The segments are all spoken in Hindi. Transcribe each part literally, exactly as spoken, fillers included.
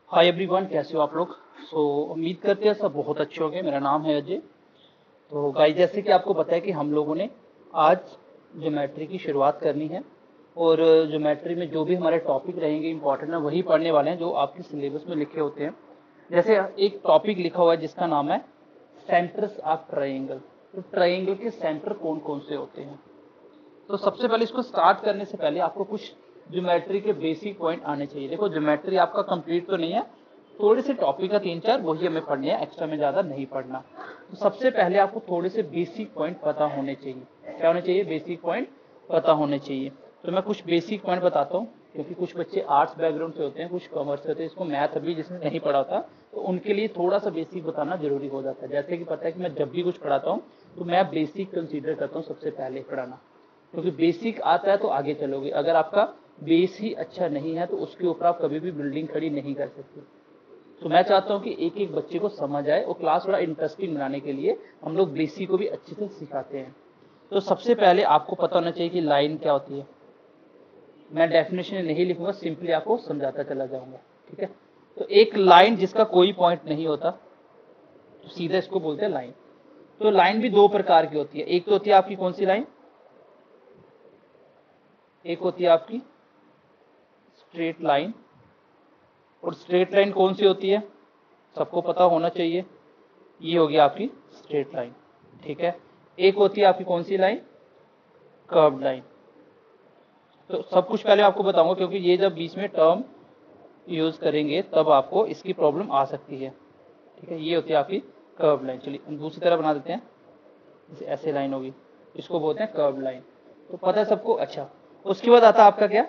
हाय एवरीवन, कैसे हो आप लोग। सो उम्मीद करते हैं सब बहुत अच्छे होंगे। मेरा नाम है अजय। तो गाइस, जैसे कि आपको पता है कि हम लोगों ने आज ज्योमेट्री की शुरुआत करनी है। और ज्योमेट्री में जो भी हमारे टॉपिक रहेंगे इंपॉर्टेंट है वही पढ़ने वाले हैं जो आपके सिलेबस में लिखे होते हैं। जैसे एक टॉपिक लिखा हुआ है जिसका नाम है सेंटर्स ऑफ ट्राइंगल। तो ट्राइंगल के सेंटर कौन कौन से होते हैं। तो सबसे पहले इसको स्टार्ट करने से पहले आपको कुछ ज्योमेट्री के बेसिक पॉइंट आने चाहिए। देखो, ज्योमेट्री आपका कंप्लीट तो नहीं है, थोड़े से टॉपिक का तीन चार वही हमें पढ़ने हैं, एक्स्ट्रा में ज्यादा नहीं पढ़ना। तो सबसे पहले आपको थोड़े से बेसिक पॉइंट पता होने चाहिए। क्या होने चाहिए? बेसिक पॉइंट पता होने चाहिए। तो मैं कुछ बेसिक पॉइंट बताता हूँ, क्योंकि कुछ बच्चे आर्ट्स बैकग्राउंड से होते हैं, कुछ कॉमर्स से होते हैं, इसको मैथ अभी जिसने नहीं पढ़ा था तो उनके लिए थोड़ा सा बेसिक बताना जरूरी हो जाता है। जैसे कि पता है कि मैं जब भी कुछ पढ़ाता हूँ तो मैं बेसिक कंसीडर करता हूँ सबसे पहले पढ़ाना, क्योंकि बेसिक आता है तो आगे चलोगे। अगर आपका बेस ही अच्छा नहीं है तो उसके ऊपर आप कभी भी बिल्डिंग खड़ी नहीं कर सकते। तो मैं चाहता हूँ कि एक एक बच्चे को समझ आए और क्लास थोड़ा इंटरेस्टिंग बनाने के लिए हम लोग बेसिक को भी अच्छे से सिखाते हैं। तो सबसे पहले आपको पता होना चाहिए कि लाइन क्या होती है। मैं डेफिनेशन नहीं लिखूंगा, सिंपली आपको समझाता चला जाऊंगा, ठीक है। तो एक लाइन जिसका कोई पॉइंट नहीं होता तो सीधा इसको बोलते हैं लाइन। तो लाइन भी दो प्रकार की होती है। एक तो होती है आपकी कौन सी लाइन, एक होती है आपकी स्ट्रेट लाइन। और स्ट्रेट लाइन कौन सी होती है सबको पता होना चाहिए, ये होगी आपकी स्ट्रेट लाइन, ठीक है। एक होती है आपकी कौन सी लाइन, कर्व लाइन। तो सब कुछ पहले आपको बताऊंगा, क्योंकि ये जब बीच में टर्म यूज करेंगे तब आपको इसकी प्रॉब्लम आ सकती है, ठीक है। ये होती है आपकी कर्व लाइन। चलिए दूसरी तरह बना देते हैं, जैसे ऐसे लाइन होगी, इसको बोलते हैं कर्व लाइन। तो पता है सबको। अच्छा, उसके बाद आता है आपका क्या,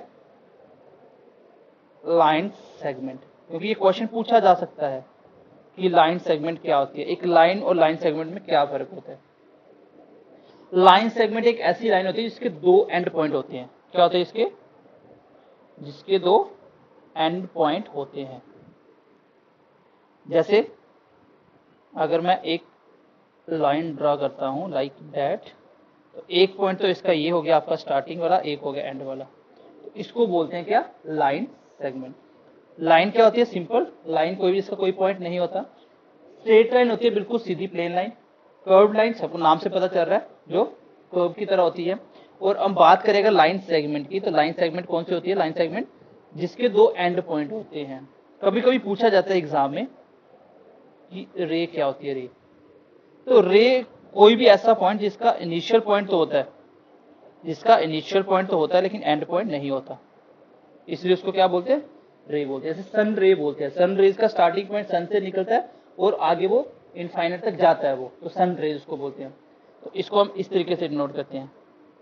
लाइन सेगमेंट। क्योंकि ये क्वेश्चन पूछा जा सकता है कि लाइन सेगमेंट क्या होती है। एक लाइन और लाइन सेगमेंट में क्या फर्क होता है। लाइन सेगमेंट एक ऐसी लाइन होती है जिसके दो एंड पॉइंट होते हैं। क्या होते हैं इसके, जिसके दो एंड पॉइंट होते हैं। जैसे अगर मैं एक लाइन ड्रा करता हूं लाइक दैट, तो एक पॉइंट तो इसका ये हो गया आपका स्टार्टिंग वाला, एक हो गया एंड वाला। तो इसको बोलते हैं क्या, लाइन सेगमेंट। लाइन क्या होती है, सिंपल लाइन, कोई भी इसका कोई पॉइंट नहीं होता। स्ट्रेट लाइन होती है बिल्कुल सीधी प्लेन लाइन। कर्व लाइन सबको नाम से पता चल रहा है, जो कर्व की तरह होती है। और हम बात करेंगे लाइन सेगमेंट की, तो लाइन सेगमेंट कौन सी होती है, लाइन सेगमेंट जिसके दो एंड पॉइंट होते हैं। कभी कभी पूछा जाता है एग्जाम में कि रे क्या होती है, रे। तो रे कोई भी ऐसा पॉइंट जिसका इनिशियल पॉइंट तो होता है, जिसका इनिशियल पॉइंट तो होता है लेकिन एंड पॉइंट नहीं होता, इसलिए उसको क्या बोलते हैं, रे बोलते हैं। जैसे सन रे बोलते हैं, सन रेज का स्टार्टिंग पॉइंट सन से निकलता है और आगे वो इनफाइनाइट तक जाता है, वो तो सन रेज उसको बोलते हैं। तो इसको हम इस तरीके से डिनोट करते हैं।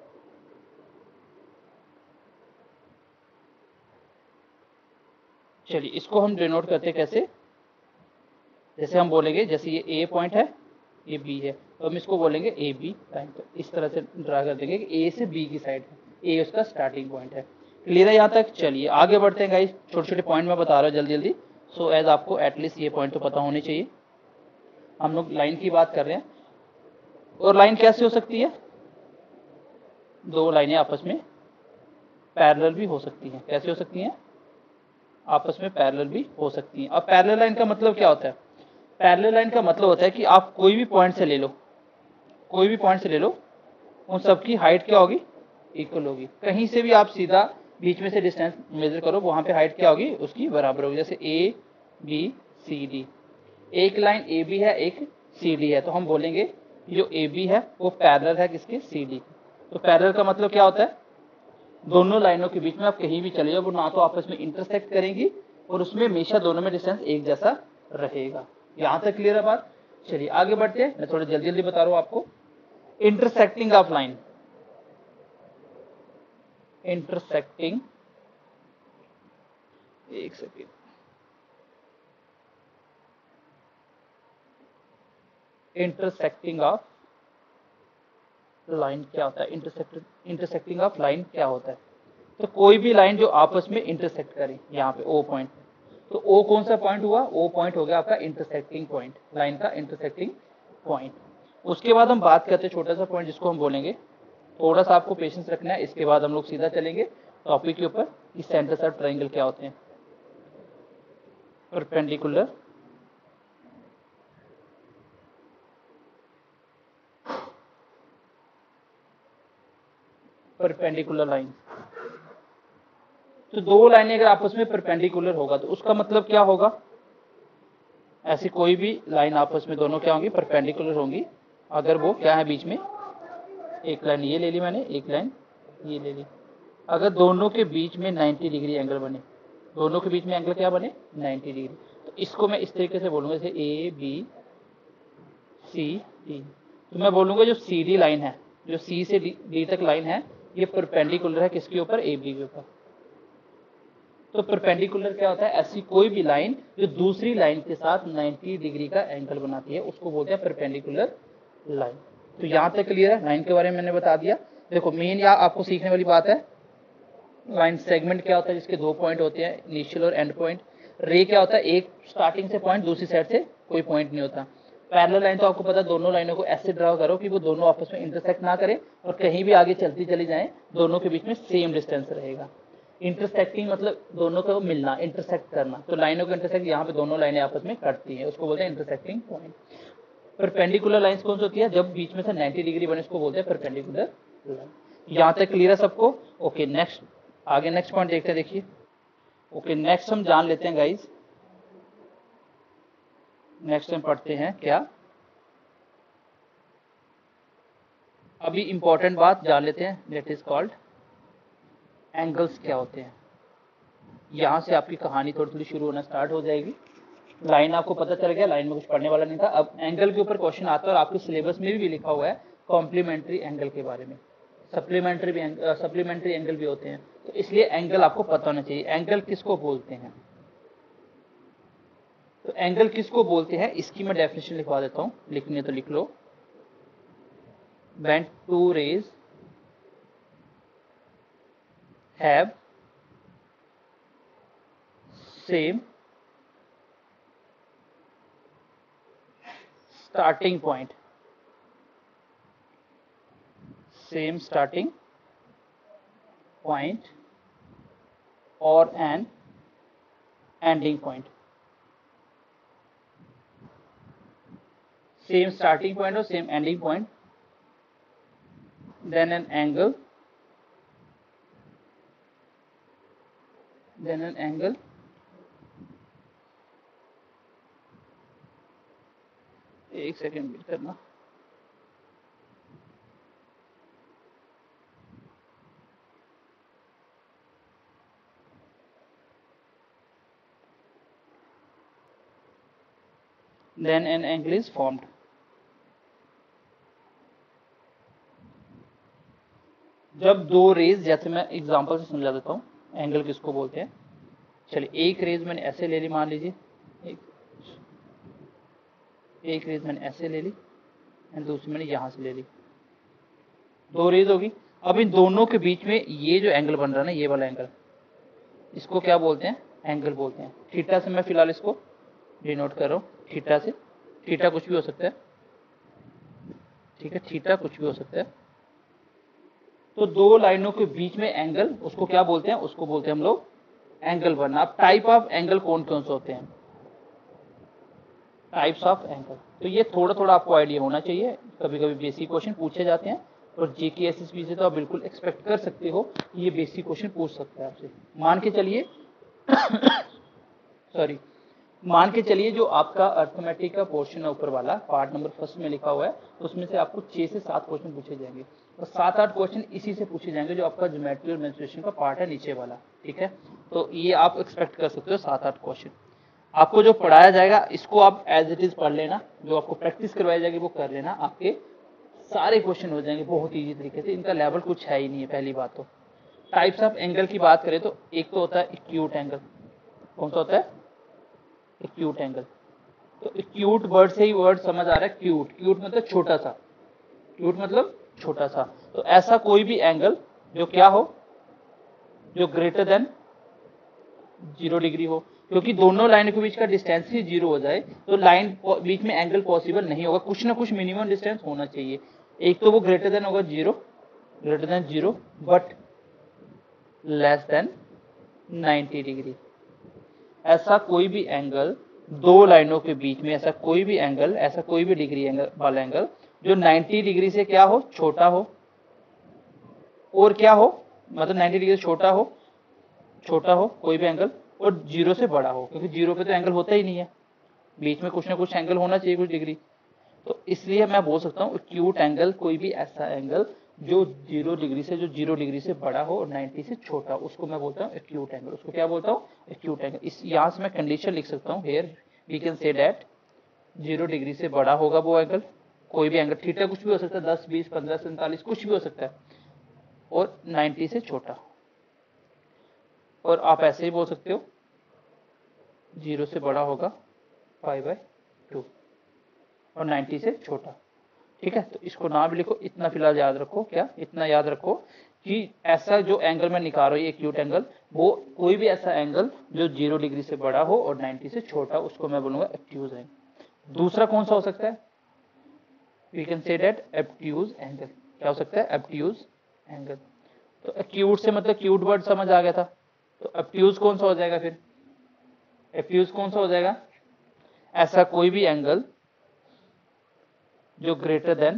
चलिए इसको हम डिनोट करते हैं कैसे, जैसे हम बोलेंगे, जैसे ये ए पॉइंट है, ये बी है, तो हम इसको बोलेंगे ए बी लाइन। तो इस तरह से ड्रा कर देंगे कि ए से बी की साइड है, ए उसका स्टार्टिंग पॉइंट है। क्लियर है यहाँ तक। चलिए आगे बढ़ते हैं गाइस, छोटे छोटे पॉइंट मैं बता रहा हूँ जल्दी जल्दी। सो एज आपको एटलीस्ट ये पॉइंट तो पता होने चाहिए। हम लोग लाइन की बात कर रहे हैं, और लाइन कैसे हो सकती है, दो लाइनें आपस में पैरेलल भी हो सकती हैं। कैसे हो सकती हैं, आपस में पैरेलल भी हो सकती हैं। अब पैरेलल लाइन का मतलब क्या होता है, पैरेलल लाइन का मतलब होता है कि आप कोई भी पॉइंट से ले लो, कोई भी पॉइंट से ले लो, उन सबकी हाइट क्या होगी, इक्वल होगी। कहीं से भी आप सीधा बीच में से डिस्टेंस मेजर करो, वहां पे हाइट क्या होगी, उसकी बराबर होगी। जैसे ए बी सी डी, एक लाइन ए बी है, एक सी डी है, तो हम बोलेंगे जो ए बी है वो पैरेलल है किसके, सी डी। तो पैरेलल का मतलब क्या होता है, दोनों लाइनों के बीच में आप कहीं भी चले जाओ वो ना तो आपस में इंटरसेक्ट करेंगी और उसमें हमेशा दोनों में डिस्टेंस एक जैसा रहेगा। यहां तक क्लियर है बात। चलिए आगे बढ़ते हैं, मैं थोड़ा जल्दी जल्दी बता रहा हूं आपको। इंटरसेक्टिंग ऑफ लाइन, इंटरसेक्टिंग, एक सेकेंड, इंटरसेक्टिंग ऑफ लाइन क्या होता है, इंटरसेक्ट इंटरसेक्टिंग ऑफ लाइन क्या होता है। तो कोई भी लाइन जो आपस में इंटरसेक्ट करे, यहाँ पे ओ पॉइंट, तो ओ कौन सा पॉइंट हुआ, ओ पॉइंट हो गया आपका इंटरसेक्टिंग पॉइंट, लाइन का इंटरसेक्टिंग पॉइंट। उसके बाद हम बात करते हैं छोटा सा पॉइंट जिसको हम बोलेंगे, थोड़ा सा आपको पेशेंस रखना है, इसके बाद हम लोग सीधा चलेंगे टॉपिक के ऊपर कि सेंटर्स ऑफ ट्रायंगल क्या होते हैं। Perpendicular perpendicular line. तो दो लाइनें अगर आपस में परपेंडिकुलर होगा तो उसका मतलब क्या होगा, ऐसी कोई भी लाइन आपस में दोनों क्या होंगी, परपेंडिकुलर होंगी अगर वो क्या है बीच में, एक लाइन ये ले ली मैंने, एक लाइन ये ले ली, अगर दोनों के बीच में नब्बे डिग्री एंगल बने, दोनों के बीच में एंगल क्या बने, नब्बे डिग्री। तो इसको मैं इस तरीके से बोलूंगा जैसे ए बी सी डी। तो मैं बोलूंगा जो सी डी लाइन है, जो सी से डी तक लाइन है, ये परपेंडिकुलर है किसके ऊपर, ए बी के ऊपर। तो परपेंडिकुलर क्या होता है, ऐसी कोई भी लाइन जो दूसरी लाइन के साथ नब्बे डिग्री का एंगल बनाती है उसको बोलते हैं परपेंडिकुलर लाइन। तो यहां तक क्लियर है, लाइन के बारे में मैंने बता दिया। देखो मेन यहाँ आपको सीखने वाली बात है, लाइन सेगमेंट क्या होता है, जिसके दो पॉइंट होते हैं, इनिशियल और एंड पॉइंट। रे क्या होता है, एक स्टार्टिंग से पॉइंट, दूसरी साइड से कोई पॉइंट नहीं होता। पैरेलल लाइन तो आपको पता है, दोनों लाइनों को ऐसे ड्रा करो कि वो दोनों आपस में इंटरसेक्ट ना करें और कहीं भी आगे चलती चली जाए, दोनों के बीच में सेम डिस्टेंस रहेगा। इंटरसेक्टिंग मतलब दोनों को मिलना, इंटरसेक्ट करना। तो लाइनों को इंटरसेक्ट, यहाँ पे दोनों लाइनें आपस में कटती हैं, उसको बोलते हैं इंटरसेक्टिंग पॉइंट। परपेंडिकुलर लाइंस कौन सी होती है, जब बीच में से नब्बे डिग्री बने, उसको बोलते हैं परपेंडिकुलर लाइन। यहाँ तक क्लियर है सबको? ओके नेक्स्ट, आगे नेक्स्ट पॉइंट देखते हैं। देखिए ओके नेक्स्ट हम जान लेते हैं गाइज, नेक्स्ट हम पढ़ते हैं क्या, अभी इंपॉर्टेंट बात जान लेते हैं, दैट इज कॉल्ड एंगल्स क्या होते हैं। यहां से आपकी कहानी थोड़ी थोड़ी शुरू होना स्टार्ट हो जाएगी। लाइन आपको पता चल गया, लाइन में कुछ पढ़ने वाला नहीं था। अब एंगल के ऊपर क्वेश्चन आता है और आपके सिलेबस में भी लिखा हुआ है कॉम्प्लीमेंट्री एंगल के बारे में, सप्लीमेंट्री भी सप्लीमेंट्री एंगल भी होते हैं। तो इसलिए एंगल आपको पता होना चाहिए, एंगल किसको बोलते हैं। तो एंगल किसको बोलते हैं इसकी मैं डेफिनेशन लिखवा देता हूं, लिखनी है तो लिख लो। when two rays have same starting point, same starting point or an ending point, same starting point or same ending point, then an angle, then an angle एक सेकेंड वेट करना, then an angle is formed। जब दो रेज, जैसे मैं एग्जांपल से समझा देता हूं एंगल किसको बोलते हैं। चलिए एक रेज मैंने ऐसे ले ली, मान लीजिए एक, एक रेज मैंने ऐसे ले ली एंड दूसरी मैंने यहां से ले ली, दो रेज होगी। अब इन दोनों के बीच में ये जो एंगल बन रहा है ना, ये वाला एंगल, इसको क्या बोलते हैं, एंगल बोलते हैं। थीटा से मैं फिलहाल इसको डिनोट कर रहा हूं, थीटा से। थीटा कुछ भी हो सकता है, ठीक है, थीटा कुछ भी हो सकता है। तो दो लाइनों के बीच में एंगल, उसको क्या बोलते हैं, उसको बोलते हैं हम लोग एंगल बनना। अब टाइप ऑफ एंगल कौन कौन से होते हैं, टाइप्स ऑफ एंगल, तो ये थोड़ा थोड़ा आपको आइडिया होना चाहिए। कभी कभी बेसिक क्वेश्चन पूछे जाते हैं और जेके एसएसबी से तो आप बिल्कुल एक्सपेक्ट कर सकते हो ये बेसिक क्वेश्चन पूछ सकता है आपसे। मान के चलिए सॉरी मान के चलिए जो आपका अर्थमेटिक का पोर्शन है ऊपर वाला पार्ट नंबर फर्स्ट में लिखा हुआ है, उसमें से आपको छह से सात क्वेश्चन पूछे जाएंगे और सात आठ क्वेश्चन इसी से पूछे जाएंगे जो आपका ज्योमेट्री और मेंस्ट्रुएशन का पार्ट है नीचे वाला, ठीक है। तो ये आप एक्सपेक्ट कर सकते हो सात आठ क्वेश्चन। आपको जो पढ़ाया जाएगा इसको आप एज इट इज पढ़ लेना, जो आपको प्रैक्टिस करवाई जाएगी वो कर लेना, आपके सारे क्वेश्चन हो जाएंगे बहुत ईजी तरीके से। इनका लेवल कुछ है ही नहीं है। पहली बात तो टाइप्स ऑफ एंगल की बात करें तो एक तो होता है एक्यूट एंगल। कौन सा होता है, एक्यूट एंगल। तो एक्यूट वर्ड से ही वर्ड समझ आ रहा है, क्यूट, क्यूट मतलब छोटा सा, क्यूट मतलब छोटा सा। तो ऐसा कोई भी एंगल जो क्या हो, जो ग्रेटर देन जीरो डिग्री हो, क्योंकि दोनों लाइन के बीच का डिस्टेंस ही जीरो हो जाए तो लाइन बीच में एंगल पॉसिबल नहीं होगा, कुछ ना कुछ मिनिमम डिस्टेंस होना चाहिए। एक तो वो ग्रेटर देन होगा zero, greater than zero but less than ninety degree. ऐसा कोई भी एंगल दो लाइनों के बीच में, ऐसा कोई भी एंगल, ऐसा कोई भी डिग्री एंगल वाला एंगल जो नब्बे डिग्री से क्या हो, छोटा हो, और क्या हो, मतलब नब्बे डिग्री से छोटा हो, छोटा हो कोई भी एंगल, और जीरो से बड़ा हो, क्योंकि जीरो पे तो एंगल होता ही नहीं है, बीच में कुछ ना कुछ एंगल होना चाहिए, कुछ डिग्री। तो इसलिए मैं बोल सकता हूँ एक्यूट एंगल कोई भी ऐसा एंगल जो जीरो डिग्री से जो जीरो डिग्री से बड़ा हो और नब्बे से छोटा, उसको मैं बोलता हूँ एक्यूट एंगल। उसको क्या बोलता हूँ, एक्यूट एंगल। इस यहाँ से मैं कंडीशन लिख सकता हूँ, here we can say that zero degree से बड़ा होगा वो एंगल, कोई भी एंगल, थीटा कुछ भी हो सकता है, दस बीस पंद्रह सैंतालीस कुछ भी हो सकता है, और नब्बे से छोटा। और आप ऐसे ही बोल सकते हो जीरो से बड़ा होगा पाई बाय टू और नब्बे से छोटा। ठीक है, तो इसको नाम लिखो, इतना फिलहाल याद रखो, क्या इतना याद रखो कि ऐसा जो एंगल मैं निकाल रहा हूँ एक्यूट एंगल, वो कोई भी ऐसा एंगल जो जीरो डिग्री से बड़ा हो और नब्बे से छोटा, उसको मैं बोलूंगा एक्यूट एंगल। दूसरा कौन सा हो सकता है, we can say that obtuse angle. क्या हो सकता है, ऑब्ट्यूज एंगल। तो एक्यूट से मतलब क्यूट वर्ड समझ आ गया था, तो ऑब्ट्यूज कौन सा हो जाएगा फिर, ऑब्ट्यूज कौन सा हो जाएगा, ऐसा कोई भी एंगल जो ग्रेटर देन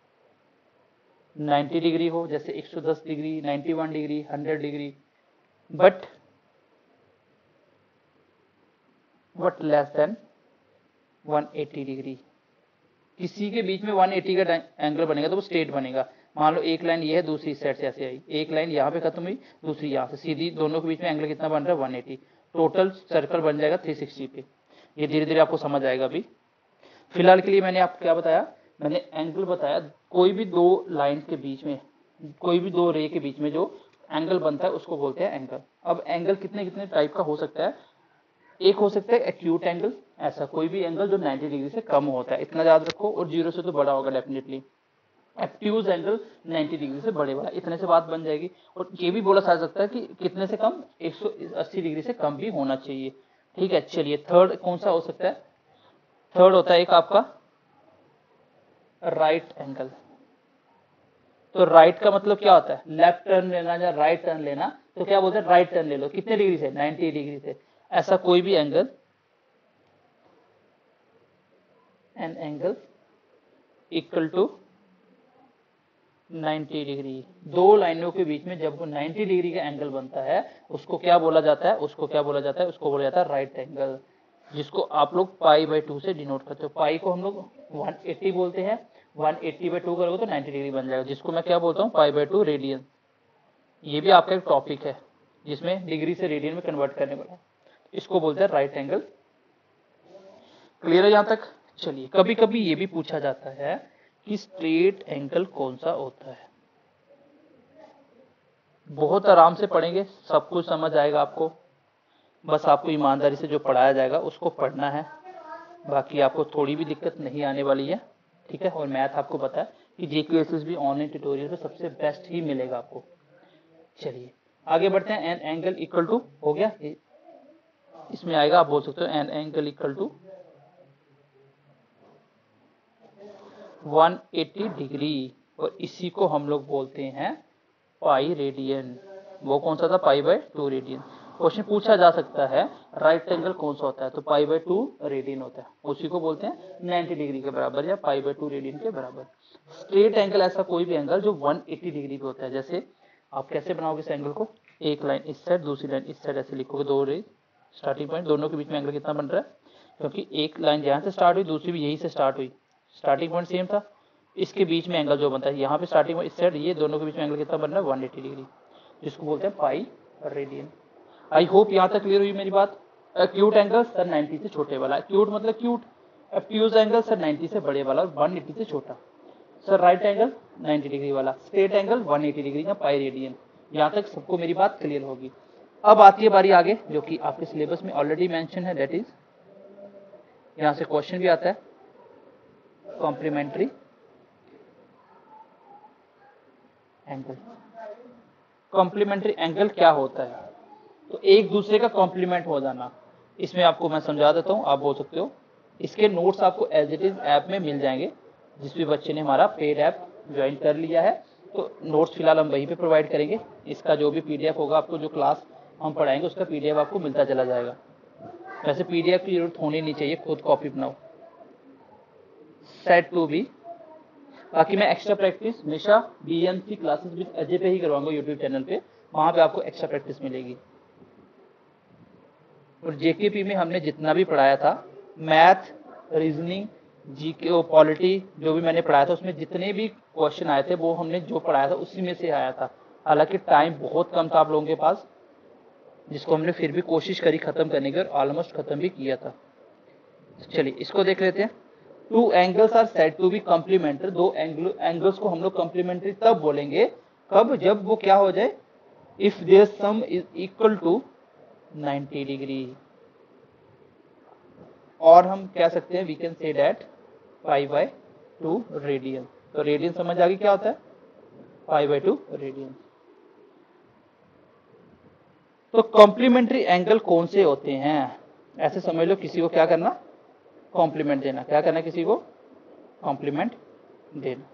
नब्बे डिग्री हो, जैसे एक सौ दस डिग्री, इक्यानवे डिग्री, सौ degree, but but less than एक सौ अस्सी डिग्री। किसी के बीच में एक सौ अस्सी का एंगल बनेगा तो वो स्ट्रेट बनेगा। मान लो एक लाइन ये है, दूसरी साइड से ऐसे आई, एक लाइन यहाँ पे खत्म हुई, दूसरी यहाँ से, सीधी दोनों के बीच में एंगल कितना बन रहा है, एक सौ अस्सी। टोटल सर्कल बन जाएगा तीन सौ साठ पे। ये धीरे धीरे आपको समझ आएगा। अभी फिलहाल के लिए मैंने आपको क्या बताया, मैंने एंगल बताया, कोई भी दो लाइन के बीच में, कोई भी दो रे के बीच में जो एंगल बनता है उसको बोलते हैं एंगल। अब एंगल कितने कितने टाइप का हो सकता है, एक हो सकता है एक्यूट एंगल, ऐसा कोई भी एंगल जो नब्बे डिग्री से कम होता है, इतना याद रखो, और जीरो से तो बड़ा होगा डेफिनेटली। ऑब्ट्यूज एंगल नब्बे डिग्री से बड़े वाला, इतने से बात बन जाएगी। और ये भी बोला जा सकता है कि कितने से कम, एक सौ अस्सी डिग्री से कम भी होना चाहिए। ठीक है, चलिए थर्ड कौन सा हो सकता है, थर्ड होता है एक आपका राइट एंगल। तो राइट का मतलब क्या होता है, लेफ्ट टर्न लेना या राइट टर्न लेना, तो क्या बोलते हैं, राइट टर्न ले लो, कितने डिग्री से, नब्बे डिग्री से। ऐसा कोई भी angle, an angle equal to नब्बे डिग्री, दो लाइनों के बीच में जब वो नब्बे डिग्री का एंगल बनता है उसको क्या बोला जाता है, उसको क्या बोला जाता है, उसको बोला जाता है राइट एंगल, जिसको आप लोग पाई बाय टू से डिनोट करते हो। पाई को हम लोग एक सौ अस्सी बोलते हैं, एक सौ अस्सी बाय टू करोगे तो नब्बे डिग्री बन जाएगा, जिसको मैं क्या बोलता हूँ, पाई बाय टू रेडियन। ये भी आपका एक टॉपिक है जिसमें डिग्री से रेडियन में कन्वर्ट करने वाला, इसको बोलते हैं राइट एंगल। क्लियर है यहां तक। चलिए, कभी कभी ये भी पूछा जाता है कि स्ट्रेट एंगल कौन सा होता है। बहुत आराम से पढ़ेंगे, सब कुछ समझ आएगा आपको, बस आपको ईमानदारी से जो पढ़ाया जाएगा उसको पढ़ना है, बाकी आपको थोड़ी भी दिक्कत नहीं आने वाली है। ठीक है, और मैथ आपको पता है कि जेक्यूएसएस भी ऑनलाइन ट्यूटोरियल पे सबसे बेस्ट ही मिलेगा आपको। चलिए आगे बढ़ते हैं। एन एंगल इक्वल टू हो गया, इसमें आएगा, आप बोल सकते हो एन एंगल इक्वल टू एक सौ अस्सी डिग्री, और इसी को हम लोग बोलते हैं पाई रेडियन। वो कौन सा था, pi by two radian. Question पूछा जा सकता है राइट एंगल कौन सा होता है, तो पाई बाय टू रेडियन होता है, उसी को बोलते हैं नब्बे डिग्री के बराबर या पाई बाय टू रेडियन के बराबर। स्ट्रेट एंगल ऐसा कोई भी एंगल जो एक सौ अस्सी डिग्री पे होता है। जैसे आप कैसे बनाओगे इस एंगल को, एक लाइन इस साइड, दूसरी लाइन इस साइड, ऐसे लिखोगे, दो रे स्टार्टिंग पॉइंट, दोनों के बीच में एंगल कितना बन रहा है, क्योंकि एक लाइन यहाँ से स्टार्ट हुई, दूसरी भी यही से स्टार्ट हुई, स्टार्टिंग पॉइंट सेम था, इसके बीच में एंगल जो बनता है यहाँ पे स्टार्टिंग में इस साइड, ये दोनों के बीच में एंगल कितना बन रहा है, एक सौ अस्सी डिग्री, जिसको बोलते हैं पाई रेडियन। आई होप यहाँ तक क्लियर हुई मेरी बात। एक्यूट एंगल सर नब्बे से छोटे वाला, एक्यूट मतलब क्यूट, ऑब्ट्यूज एंगल सर नब्बे से बड़े वाला और एक सौ अस्सी से छोटा। सर राइट एंगल नब्बे डिग्री वाला, स्ट्रेट एंगल एक सौ अस्सी डिग्री या पाई रेडियन। यहाँ तक सबको मेरी बात क्लियर होगी। अब आती है बारी आगे, जो कि आपके सिलेबस में ऑलरेडी मेंशन है, दैट इज यहाँ से क्वेश्चन भी आता है, कॉम्प्लीमेंट्री एंगल। कॉम्प्लीमेंट्री एंगल क्या होता है, तो एक दूसरे का कॉम्प्लीमेंट हो जाना। इसमें आपको मैं समझा देता हूँ, आप बोल सकते हो। इसके नोट्स आपको एज इट इज ऐप में मिल जाएंगे, जिस भी बच्चे ने हमारा पेड ऐप ज्वाइन कर लिया है, तो नोट्स फिलहाल हम वहीं पे प्रोवाइड करेंगे। इसका जो भी पीडीएफ होगा, आपको जो क्लास हम पढ़ाएंगे उसका पीडीएफ आपको मिलता चला जाएगा। वैसे पीडीएफ की जरूरत होनी नहीं चाहिए, खुद कॉपी बनाओ। Set to be. बाकी मैं एक्स्ट्रा प्रैक्टिस हमेशा बीएमसी क्लासेस विद अजय पे ही करवाऊंगा यूट्यूब चैनल पे, वहां पे आपको एक्स्ट्रा प्रैक्टिस मिलेगी। और जेकेपी में हमने जितना भी पढ़ाया था, मैथ, रीजनिंग, जीके और पॉलिटी, जो भी मैंने पढ़ाया था उसमें जितने भी क्वेश्चन आए थे वो हमने जो पढ़ाया था उसी में से आया था। हालांकि टाइम बहुत कम था आप लोगों के पास, जिसको हमने फिर भी कोशिश करी खत्म करने की और ऑलमोस्ट खत्म भी किया था। चलिए इसको देख लेते हैं। Two angles are said to be complementary. दो एंगल एंगल्स को हम लोग कॉम्प्लीमेंट्री तब बोलेंगे कब, जब वो क्या हो जाए, if their sum is equal to ninety degree. और हम कह सकते हैं we can say that pi by two radian. तो रेडियन समझ आ गई क्या होता है, पाई बाय टू रेडियन। तो कॉम्प्लीमेंट्री एंगल कौन से होते हैं, ऐसे समझ लो, किसी को क्या करना, कॉम्प्लीमेंट देना। क्या करना, किसी को कॉम्प्लीमेंट देना।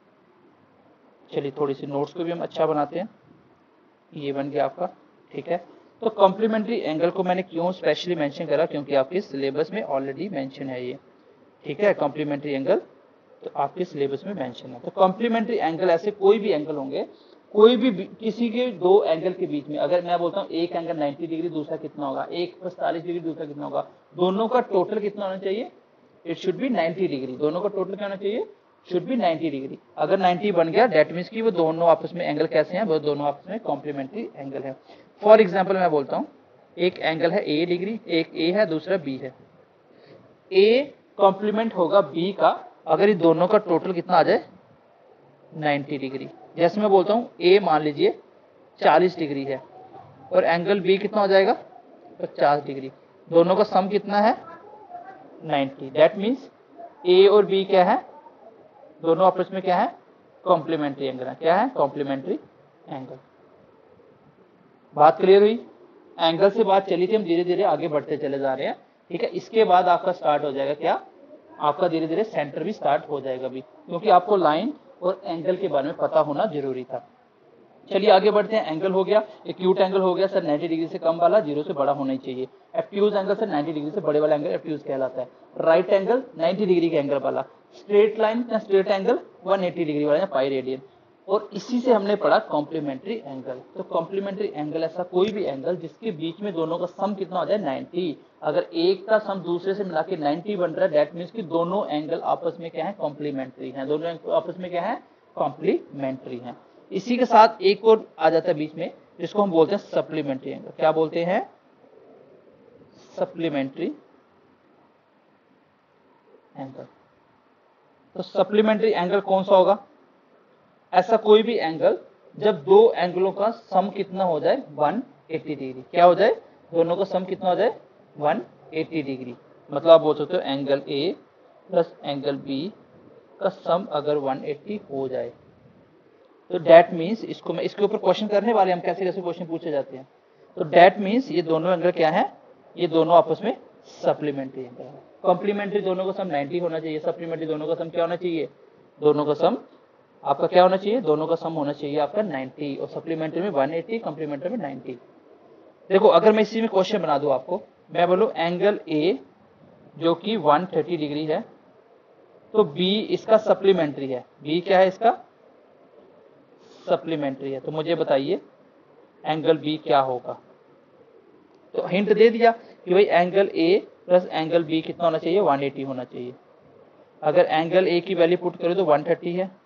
चलिए थोड़ी सी नोट्स को भी हम अच्छा बनाते हैं। ये बन गया आपका, ठीक है। तो कॉम्प्लीमेंट्री एंगल को मैंने क्यों स्पेशली मेंशन करा, क्योंकि आपके सिलेबस में ऑलरेडी मेंशन है ये, ठीक है। कॉम्प्लीमेंट्री एंगल तो आपके सिलेबस में मेंशन है। तो कॉम्प्लीमेंट्री एंगल ऐसे कोई भी एंगल होंगे, कोई भी किसी के दो एंगल के बीच में, अगर मैं बोलता हूँ एक एंगल नब्बे डिग्री, दूसरा कितना होगा, एक पैंतालीस डिग्री, दूसरा कितना होगा, दोनों का टोटल कितना होना चाहिए, इट शुड बी नब्बे डिग्री। दोनों का टोटल क्या होना चाहिए, शुड बी नब्बे डिग्री। अगर नब्बे बन गया दैट मींस कि वो दोनों आपस में एंगल कैसे हैं, वो दोनों आपस में कॉम्प्लीमेंट्री एंगल है। फॉर एग्जांपल मैं बोलता हूँ एक एंगल है ए डिग्री, एक ए है, दूसरा बी है। ए कॉम्प्लीमेंट होगा बी का अगर ये दोनों का टोटल कितना आ जाए, नब्बे डिग्री। जैसे मैं बोलता हूँ ए मान लीजिए चालीस डिग्री है और एंगल बी कितना हो जाएगा, पचास डिग्री। दोनों का सम कितना है, नब्बे। दैट मींस ए और बी क्या है, दोनों आपस में क्या है, कॉम्प्लीमेंट्री एंगल है। क्या है, कॉम्प्लीमेंट्री एंगल। बात क्लियर हुई। एंगल से बात चली थी, हम धीरे धीरे आगे बढ़ते चले जा रहे हैं, ठीक है। इसके बाद आपका स्टार्ट हो जाएगा क्या, आपका धीरे धीरे सेंटर भी स्टार्ट हो जाएगा भी, क्योंकि आपको लाइन और एंगल के बारे में पता होना जरूरी था। चलिए आगे बढ़ते हैं। एंगल हो गया, एक्यूट एंगल हो गया सर नब्बे डिग्री से कम वाला, जीरो से बड़ा होना ही चाहिए। एक्यूज एंगल सर नब्बे डिग्री से बड़े वाला एंगल एक्यूज कहलाता है। राइट एंगल नब्बे डिग्री के एंगल वाला, स्ट्रेट लाइन या स्ट्रेट एंगल एक सौ अस्सी डिग्री वाला या पाई रेडियन। और इसी से हमने पढ़ा कॉम्प्लीमेंट्री एंगल। तो कॉम्प्लीमेंट्री एंगल ऐसा कोई भी एंगल जिसके बीच में दोनों का सम कितना हो जाए, नब्बे। अगर एक का सम दूसरे से मिला के नब्बे बन रहा है दैट मींस कि दोनों एंगल आपस में क्या है, कॉम्प्लीमेंट्री हैं। दोनों एंगल आपस में क्या है, कॉम्प्लीमेंट्री हैं। इसी के साथ एक और आ जाता है बीच में, जिसको हम बोलते हैं सप्लीमेंट्री एंगल। क्या बोलते हैं, सप्लीमेंट्री एंगल। तो सप्लीमेंट्री एंगल कौन सा होगा, ऐसा कोई भी एंगल जब दो एंगलों का सम कितना हो जाए, एक सौ अस्सी डिग्री। क्या हो जाए, दोनों का सम कितना हो जाए, एक सौ अस्सी डिग्री। मतलब आप बोल सकते हो angle A plus angle B का सम अगर एक सौ अस्सी हो जाए तो डेट मीन्स, इसको मैं इसके ऊपर क्वेश्चन करने वाले, हम कैसे कैसे क्वेश्चन पूछे जाते हैं। तो डेट मीन्स ये दोनों एंगल क्या है, ये दोनों आपस में सप्लीमेंट्री एंगल है। कॉम्प्लीमेंट्री दोनों का सम नब्बे होना चाहिए, सप्लीमेंट्री दोनों का सम क्या होना चाहिए, दोनों का सम आपका क्या होना चाहिए, दोनों का सम होना चाहिए आपका नब्बे, और सप्लीमेंट्री में एक सौ अस्सी, कॉम्प्लीमेंट्री में नब्बे। देखो अगर मैं इसी में क्वेश्चन बना दूं आपको, मैं बोलूं एंगल ए जो कि एक सौ तीस डिग्री है, तो बी इसका सप्लीमेंट्री है। बी क्या है, इसका सप्लीमेंट्री है। तो मुझे बताइए एंगल बी क्या होगा। तो हिंट दे दिया कि भाई angle A plus angle B कितना होना चाहिए, एक सौ अस्सी होना चाहिए। अगर एंगल ए की वैल्यू पुट करें तो एक सौ तीस है,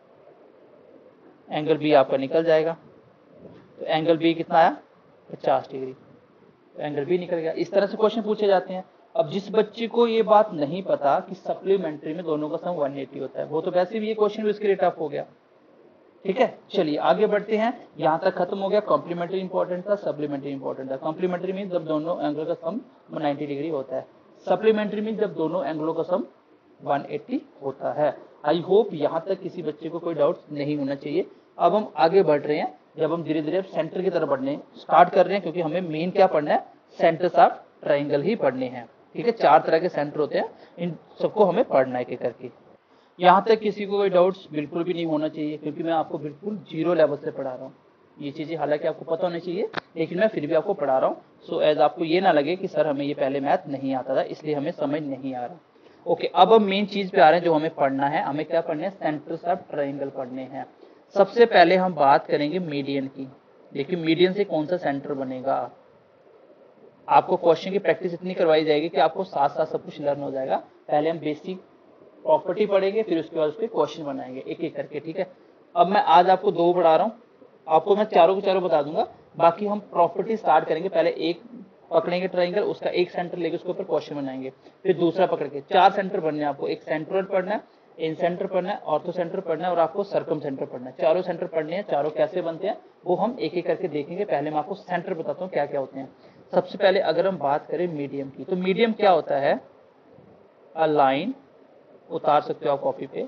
एंगल बी आपका निकल जाएगा। तो एंगल बी कितना आया, पचास डिग्री। तो एंगल बी निकल गया। इस तरह से क्वेश्चन पूछे जाते हैं। अब जिस बच्चे को ये बात नहीं पता कि सप्लीमेंट्री में दोनों का सम एक सौ अस्सी होता है, वो तो वैसे भी ये क्वेश्चन भी उसके लिए टफ हो गया, ठीक है। चलिए आगे बढ़ते हैं। यहां तक खत्म हो गया, कॉम्प्लीमेंट्री इंपॉर्टेंट था, सप्लीमेंट्री इंपॉर्टेंट था। कॉम्प्लीमेंट्री मीन जब दोनों एंगलों का सम नब्बे डिग्री होता है, सप्लीमेंट्री मीन जब दोनों एंगलों का सम एक सौ अस्सी होता है। आई होप यहां तक किसी बच्चे को कोई डाउट नहीं होना चाहिए। अब हम आगे बढ़ रहे हैं, जब हम धीरे धीरे सेंटर की तरफ बढ़ने स्टार्ट कर रहे हैं, क्योंकि हमें मेन क्या पढ़ना है, सेंटर्स ऑफ ट्राइंगल ही पढ़ने हैं, ठीक है। चार तरह के सेंटर होते हैं, इन सबको हमें पढ़ना है एक एक करके। यहाँ तक किसी को कोई डाउट्स बिल्कुल भी नहीं होना चाहिए, क्योंकि मैं आपको बिल्कुल जीरो लेवल से पढ़ा रहा हूँ। ये चीजें हालांकि आपको पता होनी चाहिए लेकिन मैं फिर भी आपको पढ़ा रहा हूँ, सो एज आपको ये ना लगे कि सर हमें ये पहले मैथ नहीं आता था इसलिए हमें समझ नहीं आ रहा। ओके, अब हम मेन चीज पे आ रहे हैं जो हमें पढ़ना है। हमें क्या पढ़ने हैं? सेंटर्स ऑफ ट्रायंगल पढ़ने हैं। सबसे पहले हम बात करेंगे मीडियन की। देखिए मीडियन से कौन सा सेंटर बनेगा। आपको क्वेश्चन की प्रैक्टिस इतनी करवाई जाएगी कि आपको साथ साथ सब कुछ लर्न हो जाएगा। पहले हम बेसिक प्रॉपर्टी पढ़ेंगे, फिर उसके बाद उसके क्वेश्चन बनाएंगे एक एक करके, ठीक है। अब मैं आज आपको दो पढ़ा रहा हूँ, आपको मैं चारों के चारों बता दूंगा। बाकी हम प्रॉपर्टी स्टार्ट करेंगे, पहले एक पकड़ेंगे ट्रायंगल, उसका एक सेंटर लेके उसके ऊपर क्वेश्चन बनाएंगे, फिर दूसरा पकड़ के। चार सेंटर बनने हैं आपको, एक सेंट्रोइड पढ़ना है, इन सेंटर पढ़ना है, ऑर्थो सेंटर पढ़ना है और आपको सर्कम सेंटर पढ़ना है। चारों सेंटर पढ़ने हैं। चारों कैसे बनते हैं वो हम एक एक करके देखेंगे। पहले मैं आपको सेंटर बताता हूँ क्या क्या होते हैं। सबसे पहले अगर हम बात करें मीडियम की, तो मीडियम क्या होता है? अ लाइन, उतार सकते हो आप कॉपी पे,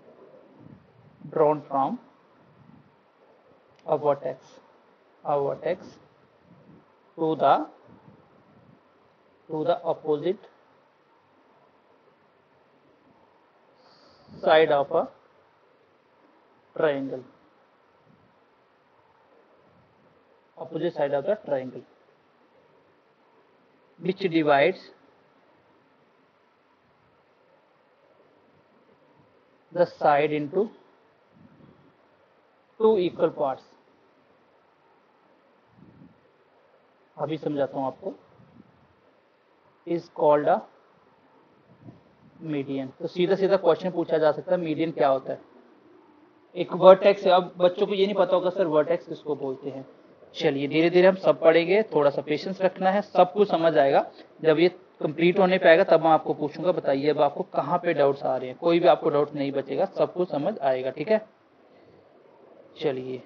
drawn from a vertex a vertex to the to the opposite side of a triangle, opposite side of the triangle, which divides the side into two equal parts। अभी समझाता हूं आपको। Is called a median. तो सीधा सीधा क्वेश्चन पूछा जा सकता है मीडियन क्या होता है। एक वर्टेक्स है। अब बच्चों को ये नहीं पता होगा सर वर्टेक्स किसको बोलते हैं। चलिए धीरे धीरे हम सब पढ़ेंगे, थोड़ा सा पेशेंस रखना है, सब कुछ समझ आएगा। जब ये कंप्लीट होने पे आएगा तब मैं आपको पूछूंगा बताइए अब आपको कहाँ पे डाउट्स आ रहे हैं। कोई भी आपको डाउट नहीं बचेगा, सब कुछ समझ आएगा, ठीक है। चलिए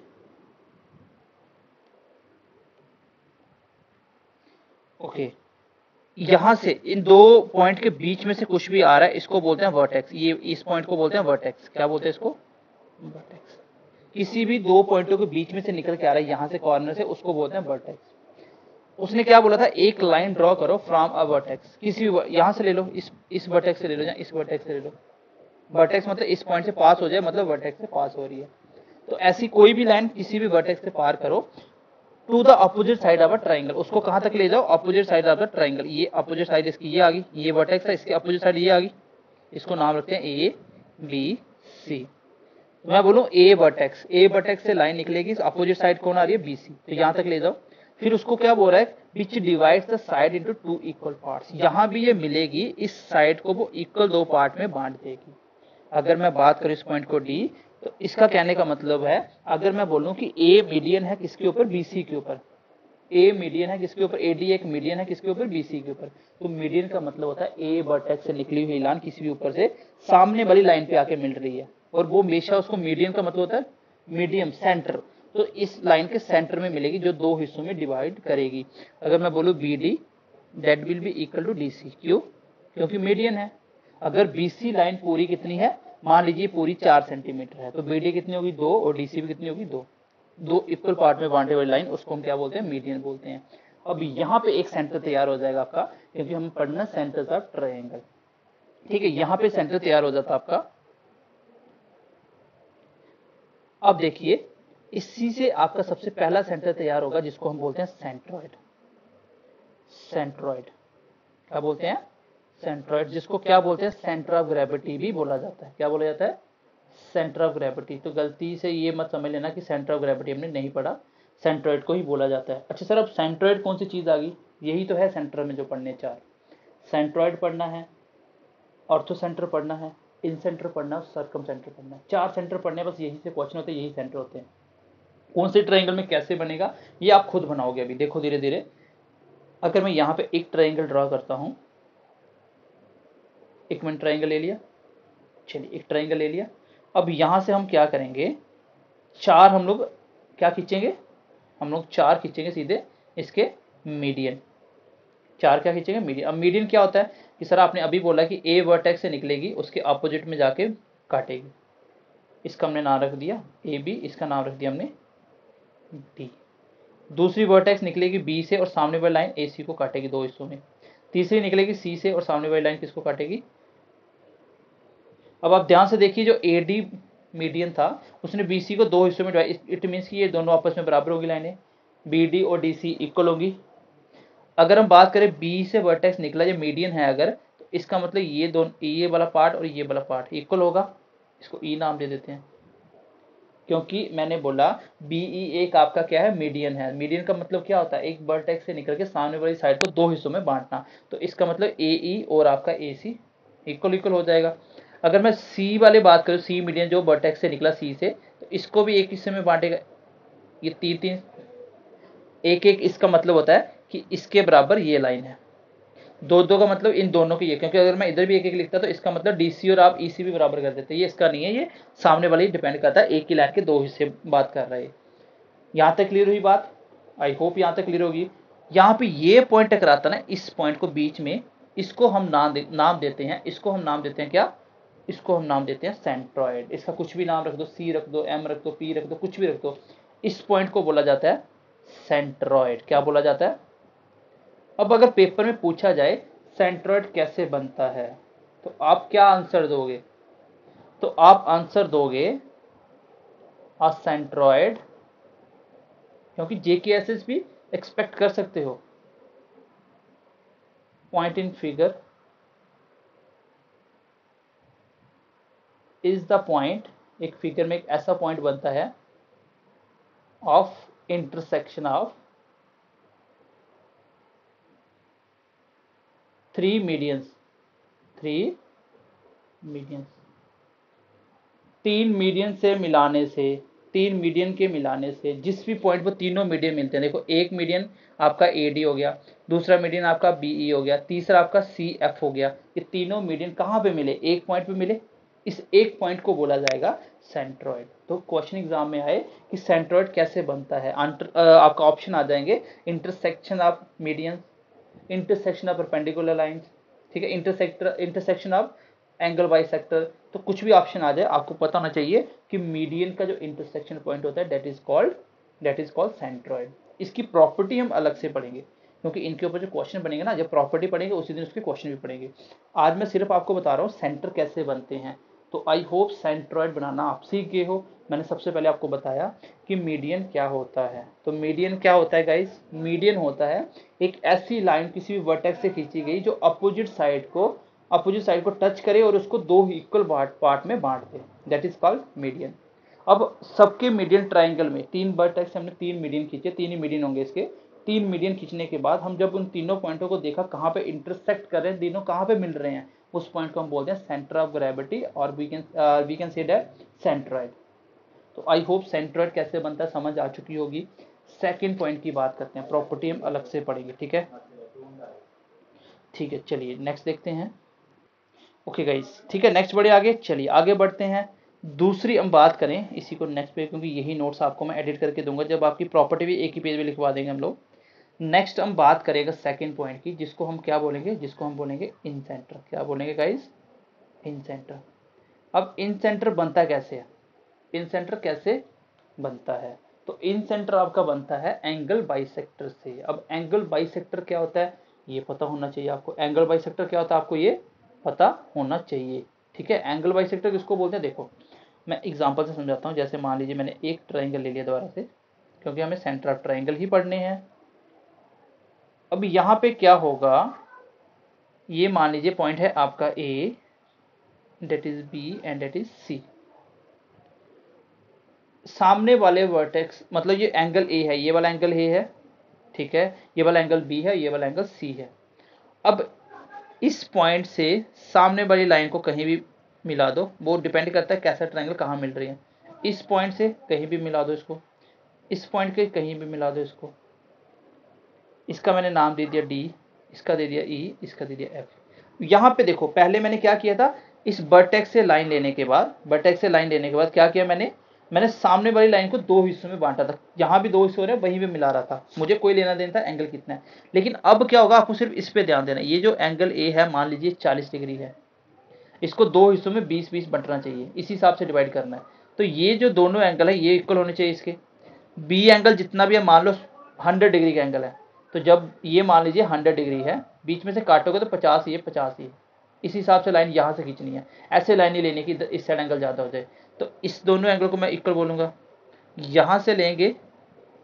ओके, यहां से इन दो पॉइंट के बीच में से कुछ भी आ रहा है इसको बोलते हैं वर्टेक्स। ये इस पॉइंट को बोलते हैं वर्टेक्स। क्या बोलते हैं इसको? वर्टेक्स। किसी भी दो पॉइंटों के बीच में से निकल के आ रहा है यहां से कॉर्नर से, उसको बोलते हैं वर्टेक्स। उसने क्या बोला था? एक लाइन ड्रॉ करो फ्रॉम अ वर्टेक्स। किसी भी यहां से ले लो, इस इस वर्टेक्स से ले लो या इस वर्टेक्स से ले लो। वर्टेक्स मतलब इस पॉइंट से पास हो जाए, मतलब वर्टेक्स से पास हो रही है। तो ऐसी कोई भी लाइन किसी भी वर्टेक्स से पार करो to the opposite side of a triangle. उसको कहां तक ले जाओ? Opposite side of the triangle. ये अपोजिट साइड इसकी ये आ गई, ये वर्टेक्स है, इसके अपोजिट साइड ये आ गई। इसको नाम रखते हैं ए बी सी। मैं बोलूं ए वर्टेक्स, ए वर्टेक्स से लाइन निकलेगी, अपोजिट साइड कौन आ रही है? B C. तो यहां तक ले जाओ। फिर उसको क्या बोल रहा है? Which divides the side into two equal parts. यहां भी ये मिलेगी, इस साइड को वो इक्वल दो पार्ट में बांट देगी। अगर मैं बात करूं इस पॉइंट को डी, तो इसका कहने का मतलब है अगर मैं बोलूं कि ए मीडियन है किसके ऊपर? बीसी के ऊपर। ए मीडियन है किसके ऊपर? एडी एक मीडियन है किसके ऊपर? बीसी के ऊपर। तो मीडियन का मतलब होता है ए वर्टेक्स से निकली हुई लाइन किसी भी ऊपर से सामने वाली लाइन पे आके मिल रही है, और वो हमेशा उसको मीडियन का मतलब होता है मीडियम, सेंटर। तो इस लाइन के सेंटर में मिलेगी जो दो हिस्सों में डिवाइड करेगी। अगर मैं बोलूं B D, that will be equal to D C. क्यों? क्योंकि मीडियन है। अगर बीसी लाइन पूरी कितनी है? मान लीजिए पूरी चार सेंटीमीटर है, तो बीडी कितनी होगी? दो, और डीसी भी कितनी होगी? दो। दो इक्वल पार्ट में बांटे वाली लाइन, उसको हम क्या बोलते हैं? मीडियन बोलते हैं। अब यहाँ पे एक सेंटर तैयार हो जाएगा आपका, क्योंकि हम पढ़ना सेंटर ऑफ ट्रायंगल, ठीक है। यहाँ पे सेंटर तैयार हो जाता आपका। अब देखिए इसी से आपका सबसे पहला सेंटर तैयार होगा जिसको हम बोलते हैं सेंट्रॉइड। सेंट्रॉइड क्या बोलते हैं? सेंट्रॉइड, जिसको क्या बोलते हैं? सेंटर ऑफ ग्रेविटी भी बोला जाता है। क्या बोला जाता है? Centre of gravity. तो गलती से ये मत समझ लेना कि सेंटर ऑफ ग्रेविटी हमने नहीं पढ़ा, सेंट्रॉइड को ही बोला जाता है। अच्छा सर अब सेंट्रॉइड कौन सी चीज आ गई? यही तो है सेंटर में जो पढ़ने, चार सेंट्रॉइड पढ़ना है, ऑर्थो सेंटर पढ़ना है, इन सेंटर पढ़ना है, सर्कम सेंटर पढ़ना है। चार सेंटर पढ़ने हैं, बस यही से क्वेश्चन होते हैं, यही सेंटर होते हैं। कौन से ट्रायंगल में कैसे बनेगा ये आप खुद बनाओगे। अभी देखो धीरे धीरे। अगर मैं यहाँ पे एक ट्रायंगल ड्रॉ करता हूं, एक मिनट, ट्रायंगल ले लिया, चलिए एक ट्रायंगल ले लिया। अब यहां से हम क्या करेंगे? चार हम लोग क्या खींचेंगे? हम लोग चार खींचेंगे सीधे इसके मीडियन। चार क्या खींचेंगे? मीडियन। अब मीडियन क्या होता है कि सर आपने अभी बोला कि ए वर्टेक्स से निकलेगी, उसके अपोजिट में जाके काटेगी। इसका हमने नाम रख दिया ए बी, इसका नाम रख दिया हमने डी। दूसरी वर्टेक्स निकलेगी बी से और सामने वाली लाइन ए सी को काटेगी दो हिस्सों में। तीसरी निकलेगी सी से और सामने वाली लाइन किसको काटेगी? अब आप ध्यान से देखिए, जो ए डी मीडियन था उसने बीसी को दो हिस्सों में डिवाइड, इट मींस कि ये दोनों आपस में बराबर होगी लाइनें। बी डी और डी सी इक्वल होगी। अगर हम बात करें बी से वर्टेक्स निकला, ये मीडियन है अगर, तो इसका मतलब ये दोनों, ये वाला पार्ट और ये वाला पार्ट इक्वल होगा। इसको ई नाम दे देते हैं, क्योंकि मैंने बोला बी ई एक आपका क्या है, मीडियन है। मीडियन का मतलब क्या होता है, एक वर्टेक्स से निकल के सामने वाली साइड को दो हिस्सों में बांटना। तो इसका मतलब ए ई और आपका ए सी इक्वल इक्वल हो जाएगा। अगर मैं सी वाले बात करूँ, सी मीडियन जो वर्टेक्स से निकला सी से, तो इसको भी एक हिस्से में बांटेगा। ये तीन तीन एक एक, इसका मतलब होता है कि इसके बराबर ये लाइन है। दो दो का मतलब इन दोनों की ये, क्योंकि अगर मैं इधर भी एक एक लिखता तो इसका मतलब डीसी और आप ईसी भी बराबर कर देते। ये इसका नहीं है, ये सामने वाली डिपेंड करता है, एक ही लाइन के दो हिस्से बात कर रहे हैं। यहाँ तक क्लियर हुई बात? आई होप यहाँ तक क्लियर होगी। यहाँ पे ये पॉइंट टकराता ना इस पॉइंट को बीच में, इसको हम नाम दे, नाम देते हैं इसको हम नाम देते हैं क्या, इसको हम नाम देते हैं सेंट्रॉइड। इसका कुछ भी नाम रख दो, सी रख दो, एम रख दो, पी रख दो, कुछ भी रख दो। इस पॉइंट को बोला जाता है सेंट्रॉइड। क्या बोला जाता है? अब अगर पेपर में पूछा जाए सेंट्रॉइड कैसे बनता है, तो आप क्या आंसर दोगे? तो आप आंसर दोगे अ सेंट्रॉइड, क्योंकि जेकेएसएस भी एक्सपेक्ट कर सकते हो। Point in figure is the point, एक फिगर में एक ऐसा पॉइंट बनता है of intersection of three medians, three medians, तीन मीडियन से मिलाने से, तीन मीडियन के मिलाने से जिस भी पॉइंट पर तीनों मीडियन मिलते हैं, देखो एक मीडियन आपका ए डी हो गया, दूसरा मीडियन आपका बी ई हो गया, तीसरा आपका सी एफ हो गया। ये तीनों मीडियन कहाँ पे मिले? एक पॉइंट पे मिले। इस एक पॉइंट को बोला जाएगा सेंट्रॉइड। तो क्वेश्चन एग्जाम में आए कि सेंट्रॉइड कैसे बनता है, आपका ऑप्शन आ जाएंगे intersection of median, intersection of perpendicular lines, ठीक है, intersector intersection of angle bisector. तो कुछ भी ऑप्शन आ जाए, आपको पता होना चाहिए कि मीडियन का जो इंटरसेक्शन पॉइंट होता है that is called that is called centroid. इसकी प्रॉपर्टी हम अलग से पढ़ेंगे, क्योंकि इनके ऊपर जो क्वेश्चन बनेंगे ना, जब प्रॉपर्टी पढ़ेंगे उसी दिन उसके क्वेश्चन भी पढ़ेंगे। आज मैं सिर्फ आपको बता रहा हूँ सेंटर कैसे बनते हैं। तो आई होप सेंट्रॉइड बनाना आप सीख गए हो। मैंने सबसे पहले आपको बताया कि मीडियन क्या होता है। तो मीडियन क्या होता है गाइस? मीडियन होता है एक ऐसी लाइन किसी भी वर्टेक्स से खींची गई जो अपोजिट साइड को अपोजिट साइड को टच करे और उसको दो इक्वल पार्ट में बांट दे, दैट इज कॉल्ड मीडियन। अब सबके मीडियन ट्राइंगल में तीन वर्टेक्स से हमने तीन मीडियन खींचे, तीन ही मीडियन होंगे इसके। तीन मीडियन खींचने के बाद हम जब उन तीनों पॉइंटों को देखा कहाँ पे इंटरसेक्ट कर रहे हैं, तीनों कहाँ पे मिल रहे हैं, उस पॉइंट को हम बोलते हैं सेंटर ऑफ ग्रेविटी, और we can we can say that centroid. तो आई होप सेंट्रॉइड कैसे बनता है समझ आ चुकी होगी। सेकंड पॉइंट की बात करते हैं, प्रॉपर्टी हम अलग से पढ़ेंगे, ठीक है ठीक है चलिए नेक्स्ट देखते हैं। ओके गाइस, ठीक है नेक्स्ट बढ़े आगे, चलिए आगे बढ़ते हैं। दूसरी हम बात करें इसी को नेक्स्ट पे, क्योंकि यही नोट्स आपको मैं एडिट करके दूंगा, जब आपकी प्रॉपर्टी भी एक ही पेज में लिखवा देंगे हम लोग। नेक्स्ट हम बात करेंगे सेकंड पॉइंट की, जिसको हम क्या बोलेंगे, जिसको हम बोलेंगे इन सेंटर। क्या बोलेंगे गाइस? इन सेंटर। अब इन सेंटर बनता कैसे है? इन सेंटर कैसे बनता है? तो इन सेंटर आपका बनता है एंगल बाइसेक्टर से। अब एंगल बाइसेक्टर क्या होता है ये पता होना चाहिए आपको। एंगल बाइसेक्टर क्या होता है आपको ये पता होना चाहिए, ठीक है। एंगल बाइसेक्टर किसको बोलते हैं? देखो मैं एग्जांपल से समझाता हूँ। जैसे मान लीजिए मैंने एक ट्रायंगल ले लिया दोबारा से, क्योंकि हमें सेंटर ऑफ ट्रायंगल ही पढ़ने हैं। अब यहाँ पे क्या होगा, ये मान लीजिए पॉइंट है आपका A, that is B and that is C. सामने वाले वर्टेक्स मतलब ये एंगल ए है, ये वाला एंगल ए है, ठीक है, ये वाला एंगल बी है, ये वाला एंगल सी है। अब इस पॉइंट से सामने वाली लाइन को कहीं भी मिला दो, वो डिपेंड करता है कैसा ट्रायंगल कहाँ मिल रही है। इस पॉइंट से कहीं भी मिला दो इसको, इस पॉइंट के कहीं भी मिला दो इसको। इसका मैंने नाम दे दिया डी, इसका दे दिया ई, इसका दे दिया एफ। यहाँ पे देखो पहले मैंने क्या किया था, इस वर्टेक्स से लाइन लेने के बाद वर्टेक्स से लाइन लेने के बाद क्या किया मैंने मैंने सामने वाली लाइन को दो हिस्सों में बांटा था। यहाँ भी दो हिस्से हो रहे हैं, वहीं पे मिला रहा था, मुझे कोई लेना देना था एंगल कितना है। लेकिन अब क्या होगा, आपको सिर्फ इस पे ध्यान देना। ये जो एंगल ए है मान लीजिए चालीस डिग्री है, इसको दो हिस्सों में बीस बीस बंटना चाहिए, इस हिसाब से डिवाइड करना है। तो ये जो दोनों एंगल है ये इक्वल होने चाहिए इसके। बी एंगल जितना भी है मान लो हंड्रेड डिग्री का एंगल है, तो जब ये मान लीजिए हंड्रेड डिग्री है, बीच में से काटोगे तो पचास ही है, पचास ही है। इस हिसाब से लाइन यहाँ से खींचनी है, ऐसे लाइन नहीं लेने की इस साइड एंगल ज़्यादा हो जाए। तो इस दोनों एंगल को मैं इक्वल बोलूँगा। यहाँ से लेंगे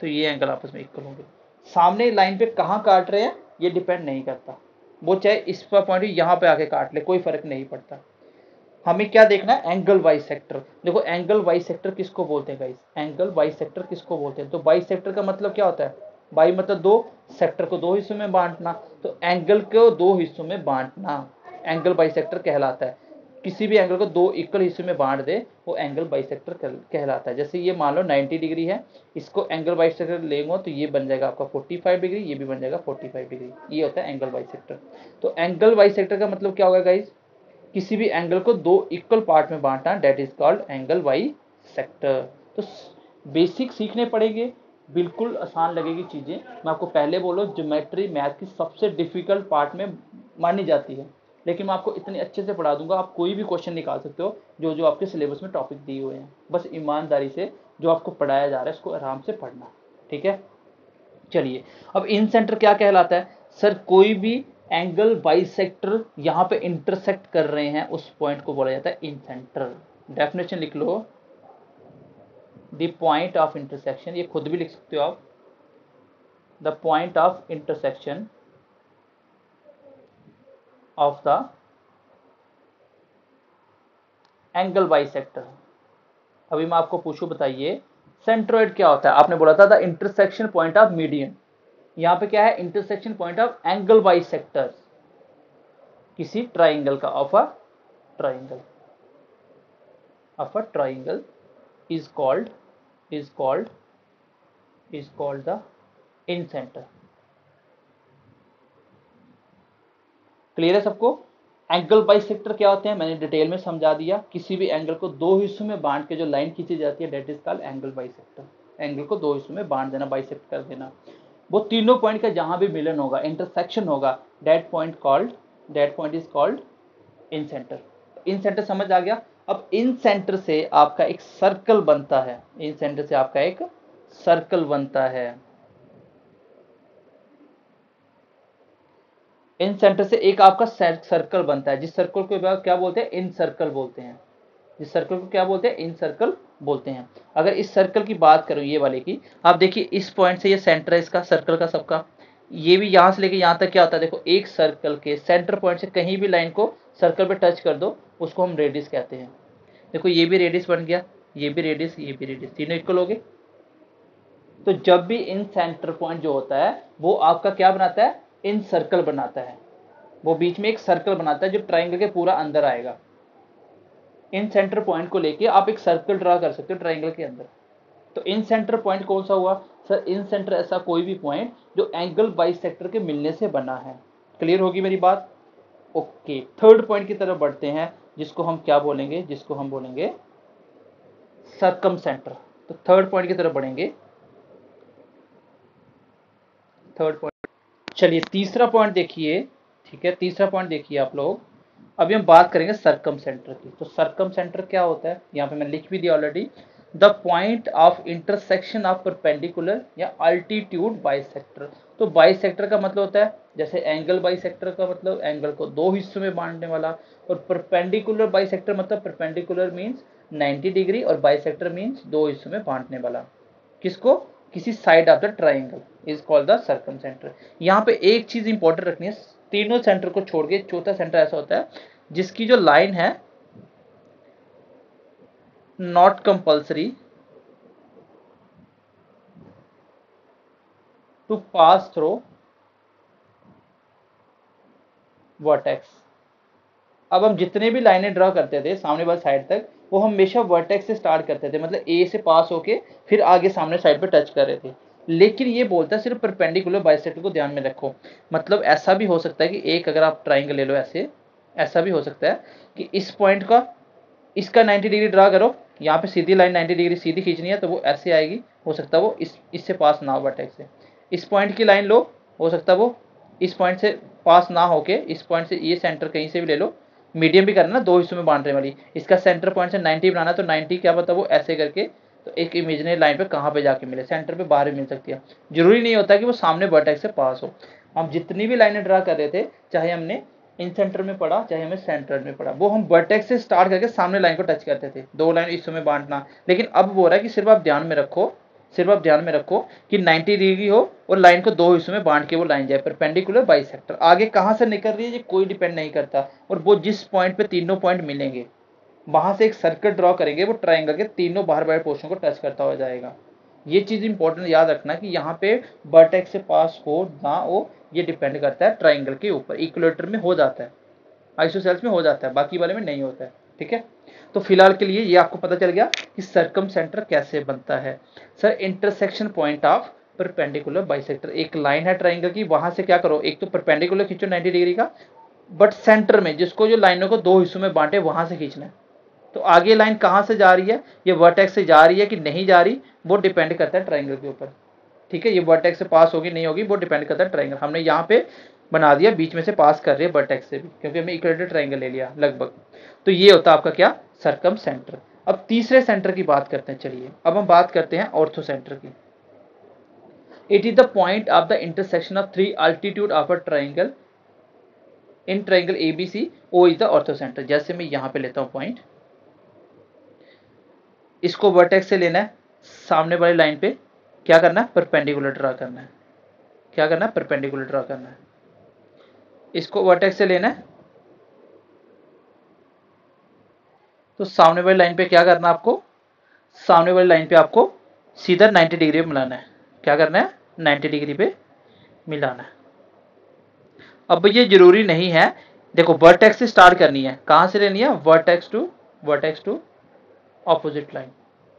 तो ये एंगल आपस में इक्वल होंगे। सामने लाइन पे कहाँ काट रहे हैं ये डिपेंड नहीं करता, वो चाहे इस पर पॉइंट यहाँ पे आके काट ले, कोई फर्क नहीं पड़ता। हमें क्या देखना है, एंगल बाइसेक्टर। देखो एंगल बाइसेक्टर किसको बोलते हैं गाइस, एंगल बाइसेक्टर किसको बोलते हैं? तो बाइसेक्टर का मतलब क्या होता है, बाई मतलब दो, सेक्टर को दो हिस्सों में बांटना, तो एंगल को दो हिस्सों में बांटना एंगल बाइसेक्टर कहलाता है। किसी भी एंगल को दो इक्वल हिस्सों में बांट दे वो एंगल बाइसेक्टर कहलाता है। जैसे ये मान लो नब्बे डिग्री है, इसको एंगल बाइसेक्टर लेंगे तो ये बन जाएगा आपका पैंतालीस डिग्री, ये भी बन जाएगा पैंतालीस डिग्री, ये होता है एंगल बाइसेक्टर। तो एंगल बाइसेक्टर का मतलब क्या होगा गाइस, किसी भी एंगल को दो इक्वल पार्ट में बांटना, that is called angle bisector. तो बेसिक सीखने पड़ेंगे, बिल्कुल आसान लगेगी चीजें। मैं आपको पहले बोलो ज्योमेट्री मैथ की सबसे डिफिकल्ट पार्ट में मानी जाती है, लेकिन मैं आपको इतने अच्छे से पढ़ा दूंगा, आप कोई भी क्वेश्चन निकाल सकते हो जो जो आपके सिलेबस में टॉपिक दिए हुए हैं। बस ईमानदारी से जो आपको पढ़ाया जा रहा है उसको आराम से पढ़ना, ठीक है। चलिए अब इन सेंटर क्या कहलाता है, सर कोई भी एंगल बाइसेक्टर यहाँ पे इंटरसेक्ट कर रहे हैं उस पॉइंट को बोला जाता है इन सेंटर। डेफिनेशन लिख लो, द पॉइंट ऑफ इंटरसेक्शन, ये खुद भी लिख सकते हो आप, the point of intersection of the angle bisector. अभी मैं आपको पूछूं, बताइए सेंट्रोइड क्या होता है? आपने बोला था the intersection point of median, यहाँ पे क्या है, intersection point of angle bisector किसी ट्राइंगल का, of a triangle, of a triangle is called is called is called the incenter. Clear है सबको? एंगल बाइसेक्टर क्या होते हैं मैंने डिटेल में समझा दिया, किसी भी एंगल को दो हिस्सों में बांट के जो लाइन खींची जाती है that is called angle bisector. Angle को दो हिस्सों में बांट देना, बाइसेक्ट कर देना, वो तीनों पॉइंट का जहां भी मिलन होगा, इंटरसेक्शन होगा, that point called that point is called incenter. Incenter समझ आ गया? अब इन सेंटर से आपका एक सर्कल बनता है, इन सेंटर से आपका एक सर्कल बनता है, इन सेंटर से एक आपका सर्कल बनता है, जिस सर्कल को क्या बोलते हैं, इन सर्कल बोलते हैं, जिस सर्कल को क्या बोलते हैं, इन सर्कल बोलते हैं। अगर इस सर्कल की बात करूं ये वाले की, आप देखिए इस पॉइंट से ये सेंटर है इसका सर्कल का सबका, ये भी यहां से लेके यहां तक क्या होता है, देखो एक सर्कल के सेंटर पॉइंट से कहीं भी लाइन को सर्कल पे टच कर दो उसको हम रेडियस कहते हैं। देखो ये भी रेडियस बन गया, ये भी रेडियस, ये भी रेडियस, तीनों इक्वल हो गए। तो जब भी इन सेंटर पॉइंट जो होता है वो आपका क्या बनाता है, इन सर्कल बनाता है, वो बीच में एक सर्कल बनाता है जो ट्राइंगल के पूरा अंदर आएगा। इन सेंटर पॉइंट को लेके आप एक सर्कल ड्रा कर सकते हो ट्राइंगल के अंदर। तो इन सेंटर पॉइंट कौन सा हुआ सर, इन सेंटर ऐसा कोई भी पॉइंट जो एंगल बाइसेक्टर के मिलने से बना है। क्लियर होगी मेरी बात? ओके, थर्ड पॉइंट की तरफ बढ़ते हैं जिसको हम क्या बोलेंगे, जिसको हम बोलेंगे सर्कम सेंटर। तो थर्ड पॉइंट की तरफ बढ़ेंगे, थर्ड पॉइंट। चलिए तीसरा पॉइंट देखिए, ठीक है, तीसरा पॉइंट देखिए आप लोग। अभी हम बात करेंगे सर्कम सेंटर की। तो सर्कम सेंटर क्या होता है, यहाँ पे मैंने लिख भी दिया already, the point of intersection of perpendicular या अल्टीट्यूड बाइसेक्टर। तो बाइसेक्टर का मतलब होता है, जैसे एंगल बाइसेक्टर का मतलब एंगल को दो हिस्सों में बांटने वाला, और परपेंडिकुलर बाइसेक्टर मतलब परपेंडिकुलर मींस नब्बे डिग्री और बाइसेक्टर मींस दो हिस्सों में बांटने वाला, किसको, किसी side of the triangle is called the circumcenter. यहाँ पे एक चीज इंपॉर्टेंट रखनी है, तीनों सेंटर को छोड़ के चौथा सेंटर ऐसा होता है जिसकी जो लाइन है not compulsory to pass through vertex. अब हम जितने भी लाइनें ड्रॉ करते थे सामने वाली साइड तक, वो हमेशा वर्टेक्स से स्टार्ट करते थे, मतलब ए से पास होके फिर आगे सामने साइड पे टच कर रहे थे। लेकिन ये बोलता है सिर्फ परपेंडिकुलर बाइसेक्टर को ध्यान में रखो। मतलब ऐसा भी हो सकता है कि एक अगर आप ट्राइंगल ले लो ऐसे, ऐसा भी हो सकता है कि इस पॉइंट का इसका नब्बे डिग्री ड्रा करो, यहाँ पे सीधी लाइन नब्बे डिग्री सीधी खींचनी है तो वो ऐसे आएगी, हो सकता है वो इस इससे पास ना हो वर्टेक्स से। इस पॉइंट की लाइन लो, हो सकता है वो इस पॉइंट से पास ना होके इस पॉइंट से ये सेंटर कहीं से भी ले लो, मीडियम भी करना, दो हिस्सों में बांटने वाली, इसका सेंटर पॉइंट से नब्बे बनाना तो नब्बे क्या पता वो ऐसे करके तो एक इमेजिनरी लाइन पे कहाँ पे जाके मिले, सेंटर पे बाहर भी मिल सकती है। जरूरी नहीं होता कि वो सामने वर्टेक्स से पास हो। हम जितनी भी लाइनें ड्रा कर रहे थे, चाहे हमने इन सेंटर में पढ़ा चाहे हमें सेंटर में पढ़ा, वो हम वर्टेक्स से स्टार्ट करके सामने लाइन को टच करते थे, दो लाइन इस समय बांटना। लेकिन अब वो रहा है कि सिर्फ आप ध्यान में रखो सिर्फ आप ध्यान में रखो कि नाइन्टी डिग्री हो और लाइन को दो हिस्सों में बांट के वो लाइन जाए, परपेंडिकुलर बाइसेक्टर। आगे कहाँ से निकल रही है ये कोई डिपेंड नहीं करता, और वो जिस पॉइंट पे तीनों पॉइंट मिलेंगे वहां से एक सर्कल ड्रॉ करेंगे, वो ट्राइंगल के तीनों बाहर बाहर पोर्शन को टच करता हुआ जाएगा। ये चीज इंपॉर्टेंट याद रखना कि यहाँ पे वर्टेक्स से पास हो ना हो ये डिपेंड करता है ट्राइंगल के ऊपर। इक्विलेटर में हो जाता है, आइसोसेल्स में हो जाता है, बाकी वाले में नहीं होता है। ठीक है, तो फिलहाल के लिए ये आपको पता चल गया कि सर्कम सेंटर कैसे बनता है। Sir intersection point of perpendicular bisector, एक लाइन है ट्राइंगल की, वहां से क्या करो, एक तो परपेंडिकुलर खींचो नाइन्टी डिग्री का, बट सेंटर में जिसको जो लाइनों को दो हिस्सों में बांटे वहां से खींचना है। तो आगे लाइन कहां से जा रही है, ये वर्टेक्स से जा रही है कि नहीं जा रही, वो डिपेंड करता है ट्राइंगल के ऊपर। ठीक है, ये वर्टेक्स से पास होगी नहीं होगी वो डिपेंड करता है ट्राइंगल। हमने यहाँ पे बना दिया बीच में से पास कर रही है वर्टेक्स से भी, क्योंकि हमने इक्विलेटरल ट्राइंगल ले लिया लगभग। तो ये होता है आपका क्या, सर्कम सेंटर। अब तीसरे सेंटर की बात करते हैं। चलिए अब हम बात करते हैं ऑर्थो सेंटर की। It is the point of the intersection of three altitude of a triangle in triangle ABC, O is the orthocenter. जैसे मैं यहाँ पे लेता हूँ पॉइंट, इसको वर्टेक्स से लेना है, सामने वाली लाइन पे क्या करना है, परपेंडिकुलर ड्रा करना है। क्या करना है, परपेंडिकुलर ड्रा करना है। इसको वर्टेक्स से लेना है, तो सामने वाली लाइन पे क्या करना है आपको, सामने वाली लाइन पे आपको सीधा नाइन्टी डिग्री पे मिलाना है। क्या करना है, नाइन्टी डिग्री पे मिलाना है। अब ये जरूरी नहीं है, देखो वर्टेक्स से स्टार्ट करनी है, कहां से लेनी है, vertex to vertex to opposite line,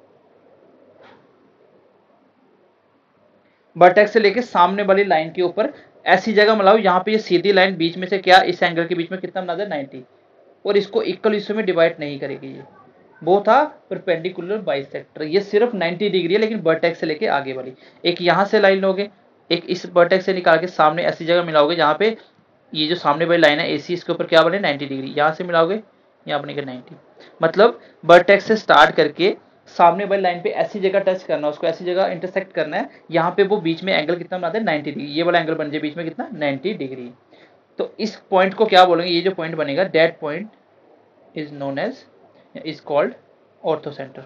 vertex से लेके सामने वाली लाइन के ऊपर ऐसी जगह मिलाओ, यहाँ पे ये सीधी लाइन बीच में से क्या, इस एंगल के बीच में कितना बना दे, नाइन्टी, और इसको इक्वल हिस्सों में डिवाइड नहीं करेगी। ये वो था परपेंडिकुलर बाइसेक्टर, ये सिर्फ नाइन्टी डिग्री है, लेकिन वर्टेक्स से लेके आगे वाली। एक यहाँ से लाइन लोगे, एक इस वर्टेक्स से निकाल के सामने ऐसी जगह मिलाओगे जहाँ पे ये जो सामने वाली लाइन है एसी, इसके ऊपर क्या बने, नाइन्टी डिग्री। यहाँ से मिलाओगे, यहाँ बनेगा नाइन्टी। मतलब वर्टेक्स से स्टार्ट करके सामने वाली लाइन पे ऐसी जगह टच करना, उसको ऐसी जगह इंटरसेक्ट करना है, यहाँ पे वो बीच में एंगल कितना बनाते हैं, नाइन्टी डिग्री। ये वाला एंगल बन जाए बीच में कितना, नाइन्टी डिग्री। तो इस पॉइंट को क्या बोलेंगे, ये जो पॉइंट बनेगा, that point is known as is called orthocenter.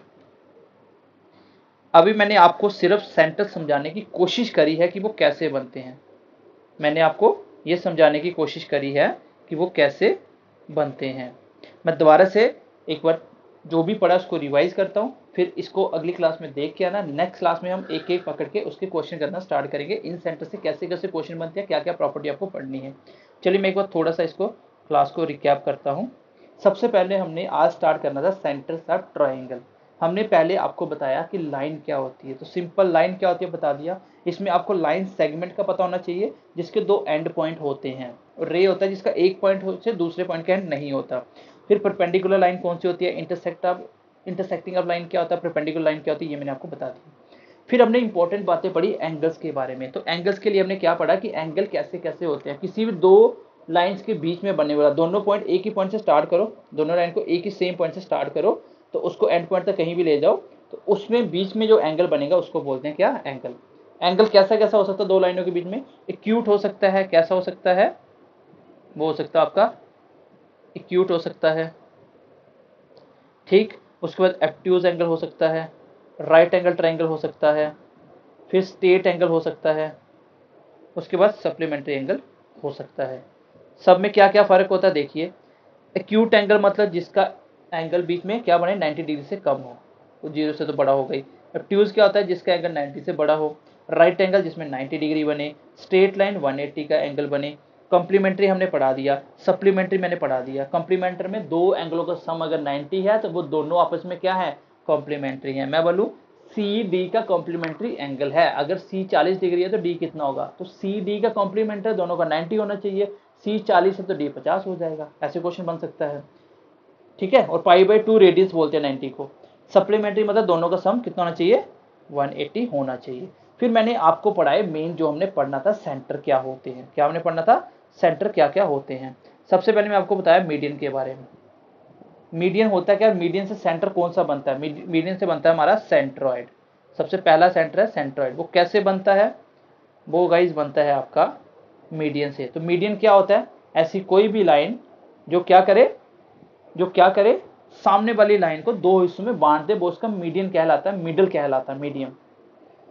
अभी मैंने आपको सिर्फ सेंटर समझाने की कोशिश करी है कि वो कैसे बनते हैं। मैंने आपको ये समझाने की कोशिश करी है कि वो कैसे बनते हैं। मैं दोबारा से एक बार जो भी पढ़ा उसको रिवाइज करता हूँ, फिर इसको अगली क्लास में देख के आना। नेक्स्ट क्लास में हम एक एक पकड़ के उसके क्वेश्चन करना स्टार्ट करेंगे। इन सेंटर से कैसे कैसे क्वेश्चन बनते हैं, क्या क्या प्रॉपर्टी आपको पढ़नी है। चलिए मैं एक बार थोड़ा सा इसको क्लास को रिकैप करता हूँ। सबसे पहले हमने आज स्टार्ट करना था सेंटर्स ऑफ ट्राइंगल। हमने पहले आपको बताया कि लाइन क्या होती है, तो सिंपल लाइन क्या होती है बता दिया। इसमें आपको लाइन सेगमेंट का पता होना चाहिए जिसके दो एंड पॉइंट होते हैं, और रे होता है जिसका एक पॉइंट से दूसरे पॉइंट का एंड नहीं होता। फिर परपेंडिकुलर लाइन कौन सी होती है, intersect of intersecting of line क्या होता है, परपेंडिकुलर लाइन क्या होती है, ये मैंने आपको बता दी। फिर हमने इंपॉर्टेंट बातें पढ़ी एंगल्स के बारे में। तो एंगल्स के लिए हमने क्या पढ़ा कि एंगल कैसे कैसे होते हैं, किसी भी दो लाइंस के बीच में बनने वाला, दोनों पॉइंट एक ही पॉइंट से स्टार्ट करो, दोनों लाइन को एक ही सेम पॉइंट से स्टार्ट करो, तो उसको एंड पॉइंट तक कहीं भी ले जाओ, तो उसमें बीच में जो एंगल बनेगा उसको बोलते हैं क्या, एंगल। एंगल कैसा कैसा हो सकता है दो लाइनों के बीच में, एक्यूट हो सकता है, कैसा हो सकता है, वो हो सकता है आपका एक्यूट हो सकता है, ठीक। उसके बाद एब्ट्यूज एंगल हो सकता है, राइट एंगल ट्राइंगल हो सकता है, फिर स्ट्रेट एंगल हो सकता है, उसके बाद सप्लीमेंट्री एंगल हो सकता है। सब में क्या क्या फर्क होता है देखिए। एक्यूट एंगल मतलब जिसका एंगल बीच में क्या बने, नाइन्टी डिग्री से कम हो, तो जीरो से तो बड़ा हो गई। एब्ट्यूज क्या होता है, जिसका एंगल नाइन्टी से बड़ा हो। राइट एंगल जिसमें नाइन्टी डिग्री बने। स्ट्रेट लाइन वन एट्टी का एंगल बने। कॉम्प्लीमेंट्री हमने पढ़ा दिया, सप्लीमेंट्री मैंने पढ़ा दिया। कॉम्प्लीमेंट्री में दो एंगलों का सम अगर नाइन्टी है तो वो दोनों आपस में क्या है, कॉम्प्लीमेंट्री है। मैं बोलूँ सी डी का कॉम्प्लीमेंट्री एंगल है, अगर सी चालीस डिग्री है तो डी कितना होगा, तो सी डी का कॉम्प्लीमेंट्री दोनों का नाइन्टी होना चाहिए। सी चालीस है तो डी पचास हो जाएगा, ऐसे क्वेश्चन बन सकता है, ठीक है। और पाई बाई टू रेडियस बोलते हैं नाइन्टी को। सप्लीमेंट्री मतलब दोनों का सम कितना होना चाहिए, वन एट्टी होना चाहिए। फिर मैंने आपको पढ़ाए मेन जो हमने पढ़ना था, सेंटर क्या होते हैं। क्या हमने पढ़ना था, सेंटर क्या क्या होते हैं। सबसे पहले मैं आपको बताया मीडियन के बारे में। मीडियन होता है क्या, मीडियन से सेंटर कौन सा बनता है, मीडियन से बनता है हमारा सेंट्रॉइड। सबसे पहला सेंटर है सेंट्रॉइड। वो कैसे बनता है, वो गाइस बनता है आपका मीडियन से। तो मीडियन क्या होता है, ऐसी कोई भी लाइन जो क्या करे, जो क्या करे सामने वाली लाइन को दो हिस्सों में बांट दे, वो उसका मीडियन कहलाता है, मिडल कहलाता है, मीडियम।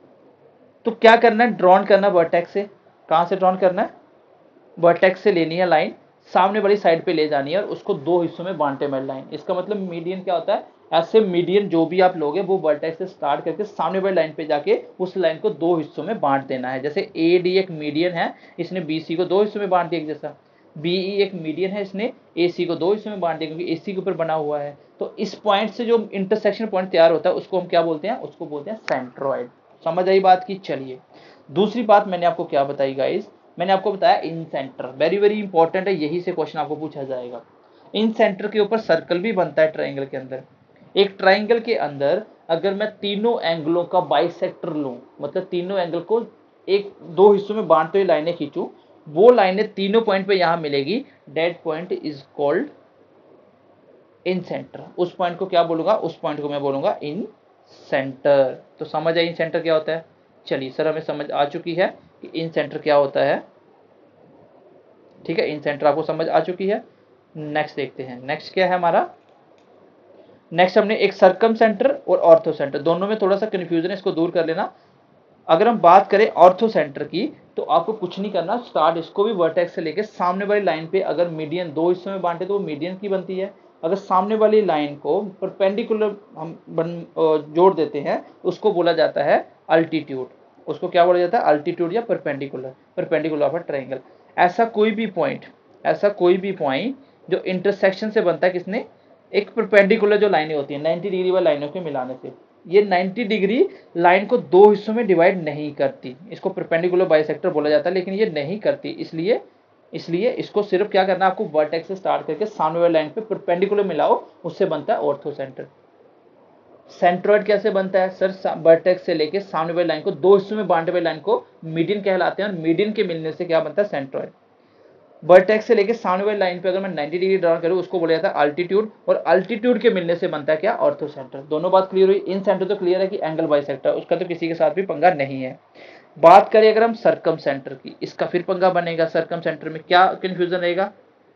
तो क्या करना है, ड्रॉन करना वर्टेक्स से। कहाँ से ड्रॉन करना है, वर्टेक्स से लेनी है लाइन, सामने वाली साइड पे ले जानी है और उसको दो हिस्सों में बांटे में लाइन। इसका मतलब मीडियन क्या होता है, ऐसे मीडियन जो भी आप लोगे वो वर्टेक्स से स्टार्ट करके सामने वाली लाइन पे जाके उस लाइन को दो हिस्सों में बांट देना है। जैसे ए डी एक मीडियन है, इसने बी सी को दो हिस्सों में बांट दिया एक जैसा, बी ई एक मीडियन है, इसने ए सी को दो हिस्सों में बांट दिया क्योंकि ए सी के ऊपर बना हुआ है। तो इस पॉइंट से जो इंटरसेक्शन पॉइंट तैयार होता है उसको हम क्या बोलते हैं, उसको बोलते हैं सेंट्रोइड। समझ आई बात की। चलिए दूसरी बात मैंने आपको क्या बताई गाइस, मैंने आपको बताया incenter, very very important है, यही से क्वेश्चन आपको पूछा जाएगा। इन सेंटर के ऊपर सर्कल भी बनता है ट्राइंगल के अंदर। एक ट्राइंगल के अंदर अगर मैं तीनों एंगलों का बाइसेक्टर लूं, मतलब तीनों एंगल को एक दो हिस्सों में बांटते हुए लाइनें खींचूं, वो लाइनें तीनों पॉइंट पे यहां मिलेगी, that point is called incenter. उस पॉइंट को क्या बोलूंगा, उस पॉइंट को मैं बोलूंगा इन सेंटर। तो समझ आई इन सेंटर क्या होता है। चलिए सर हमें समझ आ चुकी है कि इन सेंटर क्या होता है, ठीक है, इन सेंटर आपको समझ आ चुकी है। नेक्स्ट देखते हैं, नेक्स्ट क्या है हमारा, नेक्स्ट हमने एक सर्कम सेंटर और ऑर्थो सेंटर, दोनों में थोड़ा सा कंफ्यूजन है, इसको दूर कर लेना। अगर हम बात करें ऑर्थो सेंटर की तो आपको कुछ नहीं करना, स्टार्ट इसको भी वर्टेक्स से लेके सामने वाली लाइन पे अगर मीडियन दो हिस्सों में बांटे तो वो मीडियन की बनती है। अगर सामने वाली लाइन को परपेंडिकुलर हम बन जोड़ देते हैं उसको बोला जाता है अल्टीट्यूड। उसको क्या बोला जाता है, अल्टीट्यूड या perpendicular, perpendicular of a triangle. ऐसा कोई भी पॉइंट, ऐसा कोई भी पॉइंट जो इंटरसेक्शन से बनता है किसने, एक परपेंडिकुलर जो लाइनें होती हैं नाइन्टी डिग्री वाली लाइनों के मिलाने से, ये नाइन्टी डिग्री लाइन को दो हिस्सों में डिवाइड नहीं करती, इसको परपेंडिकुलर बाइसेक्टर बोला जाता है, लेकिन ये नहीं करती। इसलिए इसलिए इसको सिर्फ क्या करना है आपको, वर्टेक्स से स्टार्ट करके सामने वाली लाइन पे परपेंडिकुलर मिलाओ, उससे बनता है ऑर्थो सेंटर। सेंट्रोइड कैसे बनता है सर, वर्टेक्स से लेके सामने वाली लाइन को दो हिस्सों में बांटे वाली लाइन को मीडियन कहलाते हैं और मीडियन के मिलने से क्या बनता है, सेंट्रोइड। वर्टेक्स से लेके सामने वाली लाइन पे अगर मैं नाइन्टी डिग्री ड्रा करूं उसको बोला जाता है अल्टीट्यूड, और अल्टीट्यूड के मिलने से बनता है क्या, ऑर्थो सेंटर। दोनों बात क्लियर हुई। इन सेंटर तो क्लियर है कि एंगल बाइसेक्टर, उसका तो किसी के साथ भी पंगा नहीं है। बात करें अगर हम सर्कम सेंटर की, इसका फिर पंगा बनेगा। सर्कम सेंटर में क्या कंफ्यूजन रहेगा,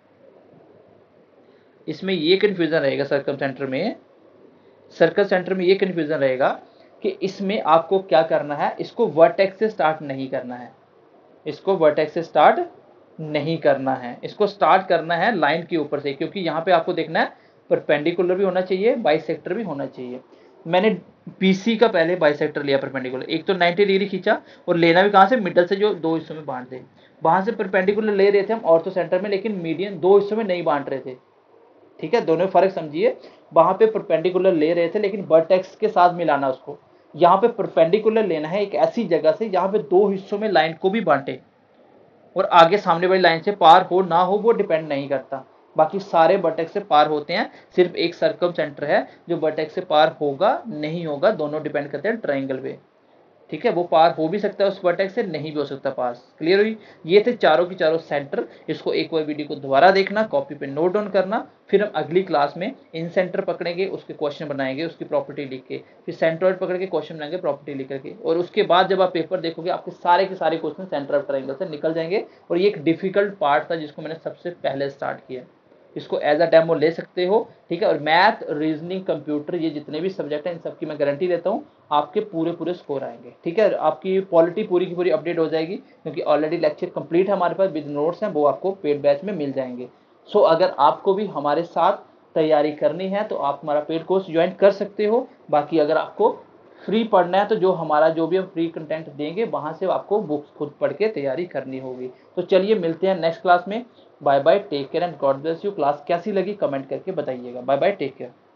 इसमें ये कंफ्यूजन रहेगा सर्कम सेंटर में, सर्कल सेंटर में ये कंफ्यूजन रहेगा कि इसमें आपको क्या करना है, इसको वर्टेक्स से स्टार्ट नहीं करना है, इसको वर्टेक्स से स्टार्ट नहीं करना है, इसको स्टार्ट करना है लाइन के ऊपर से, क्योंकि यहाँ पे आपको देखना है परपेंडिकुलर भी होना चाहिए, बाइसेक्टर भी होना चाहिए। मैंने बीसी का पहले बाइसेक्टर लिया परपेंडिकुलर, एक तो नाइन्टी डिग्री खींचा और लेना भी कहाँ से, मिडल से, जो दो हिस्सों में बांट दे। वहां से परपेंडिकुलर ले रहे थे हम ऑर्थो सेंटर में, लेकिन मीडियन दो हिस्सों में नहीं बांट रहे थे, ठीक है, दोनों फर्क समझिए। वहां पे परपेंडिकुलर ले रहे थे लेकिन वर्टेक्स के साथ मिलाना उसको, यहाँ पे परपेंडिकुलर लेना है एक ऐसी जगह से जहां पे दो हिस्सों में लाइन को भी बांटे और आगे सामने वाली लाइन से पार हो ना हो वो डिपेंड नहीं करता, बाकी सारे वर्टेक्स से पार होते हैं। सिर्फ एक सर्कम सेंटर है जो वर्टेक्स से पार होगा नहीं होगा, दोनों डिपेंड करते हैं ट्रायंगल पे, ठीक है, वो पार हो भी सकता है उस वर्टेक्स से, नहीं भी हो सकता पास। क्लियर हुई। ये थे चारों की चारों सेंटर। इसको एक बार वीडियो को दोबारा देखना, कॉपी पे नोट डाउन करना, फिर हम अगली क्लास में इन सेंटर पकड़ेंगे, उसके क्वेश्चन बनाएंगे, उसकी प्रॉपर्टी लिख के, फिर सेंट्रोइड पकड़ के क्वेश्चन बनाएंगे प्रॉपर्टी लिख करके, और उसके बाद जब आप पेपर देखोगे आपके सारे के सारे क्वेश्चन सेंटर ऑफ ट्रायंगल से निकल जाएंगे। और ये एक डिफिकल्ट पार्ट था जिसको मैंने सबसे पहले स्टार्ट किया, इसको एज अ डेमो ले सकते हो, ठीक है। और मैथ, रीजनिंग, कंप्यूटर, ये जितने भी सब्जेक्ट हैं इन सबकी मैं गारंटी देता हूँ आपके पूरे पूरे स्कोर आएंगे, ठीक है। आपकी पॉलिटी पूरी की पूरी अपडेट हो जाएगी क्योंकि ऑलरेडी लेक्चर कंप्लीट है हमारे पास, विद नोट्स हैं, वो आपको पेड बैच में मिल जाएंगे। सो अगर आपको भी हमारे साथ तैयारी करनी है तो आप हमारा पेड कोर्स ज्वाइन कर सकते हो। बाकी अगर आपको फ्री पढ़ना है तो जो हमारा जो भी हम फ्री कंटेंट देंगे वहां से आपको बुक्स खुद पढ़ के तैयारी करनी होगी। तो चलिए मिलते हैं नेक्स्ट क्लास में। Bye bye, take care and God bless you. Class कैसी लगी कमेंट करके बताइएगा। Bye bye, take care.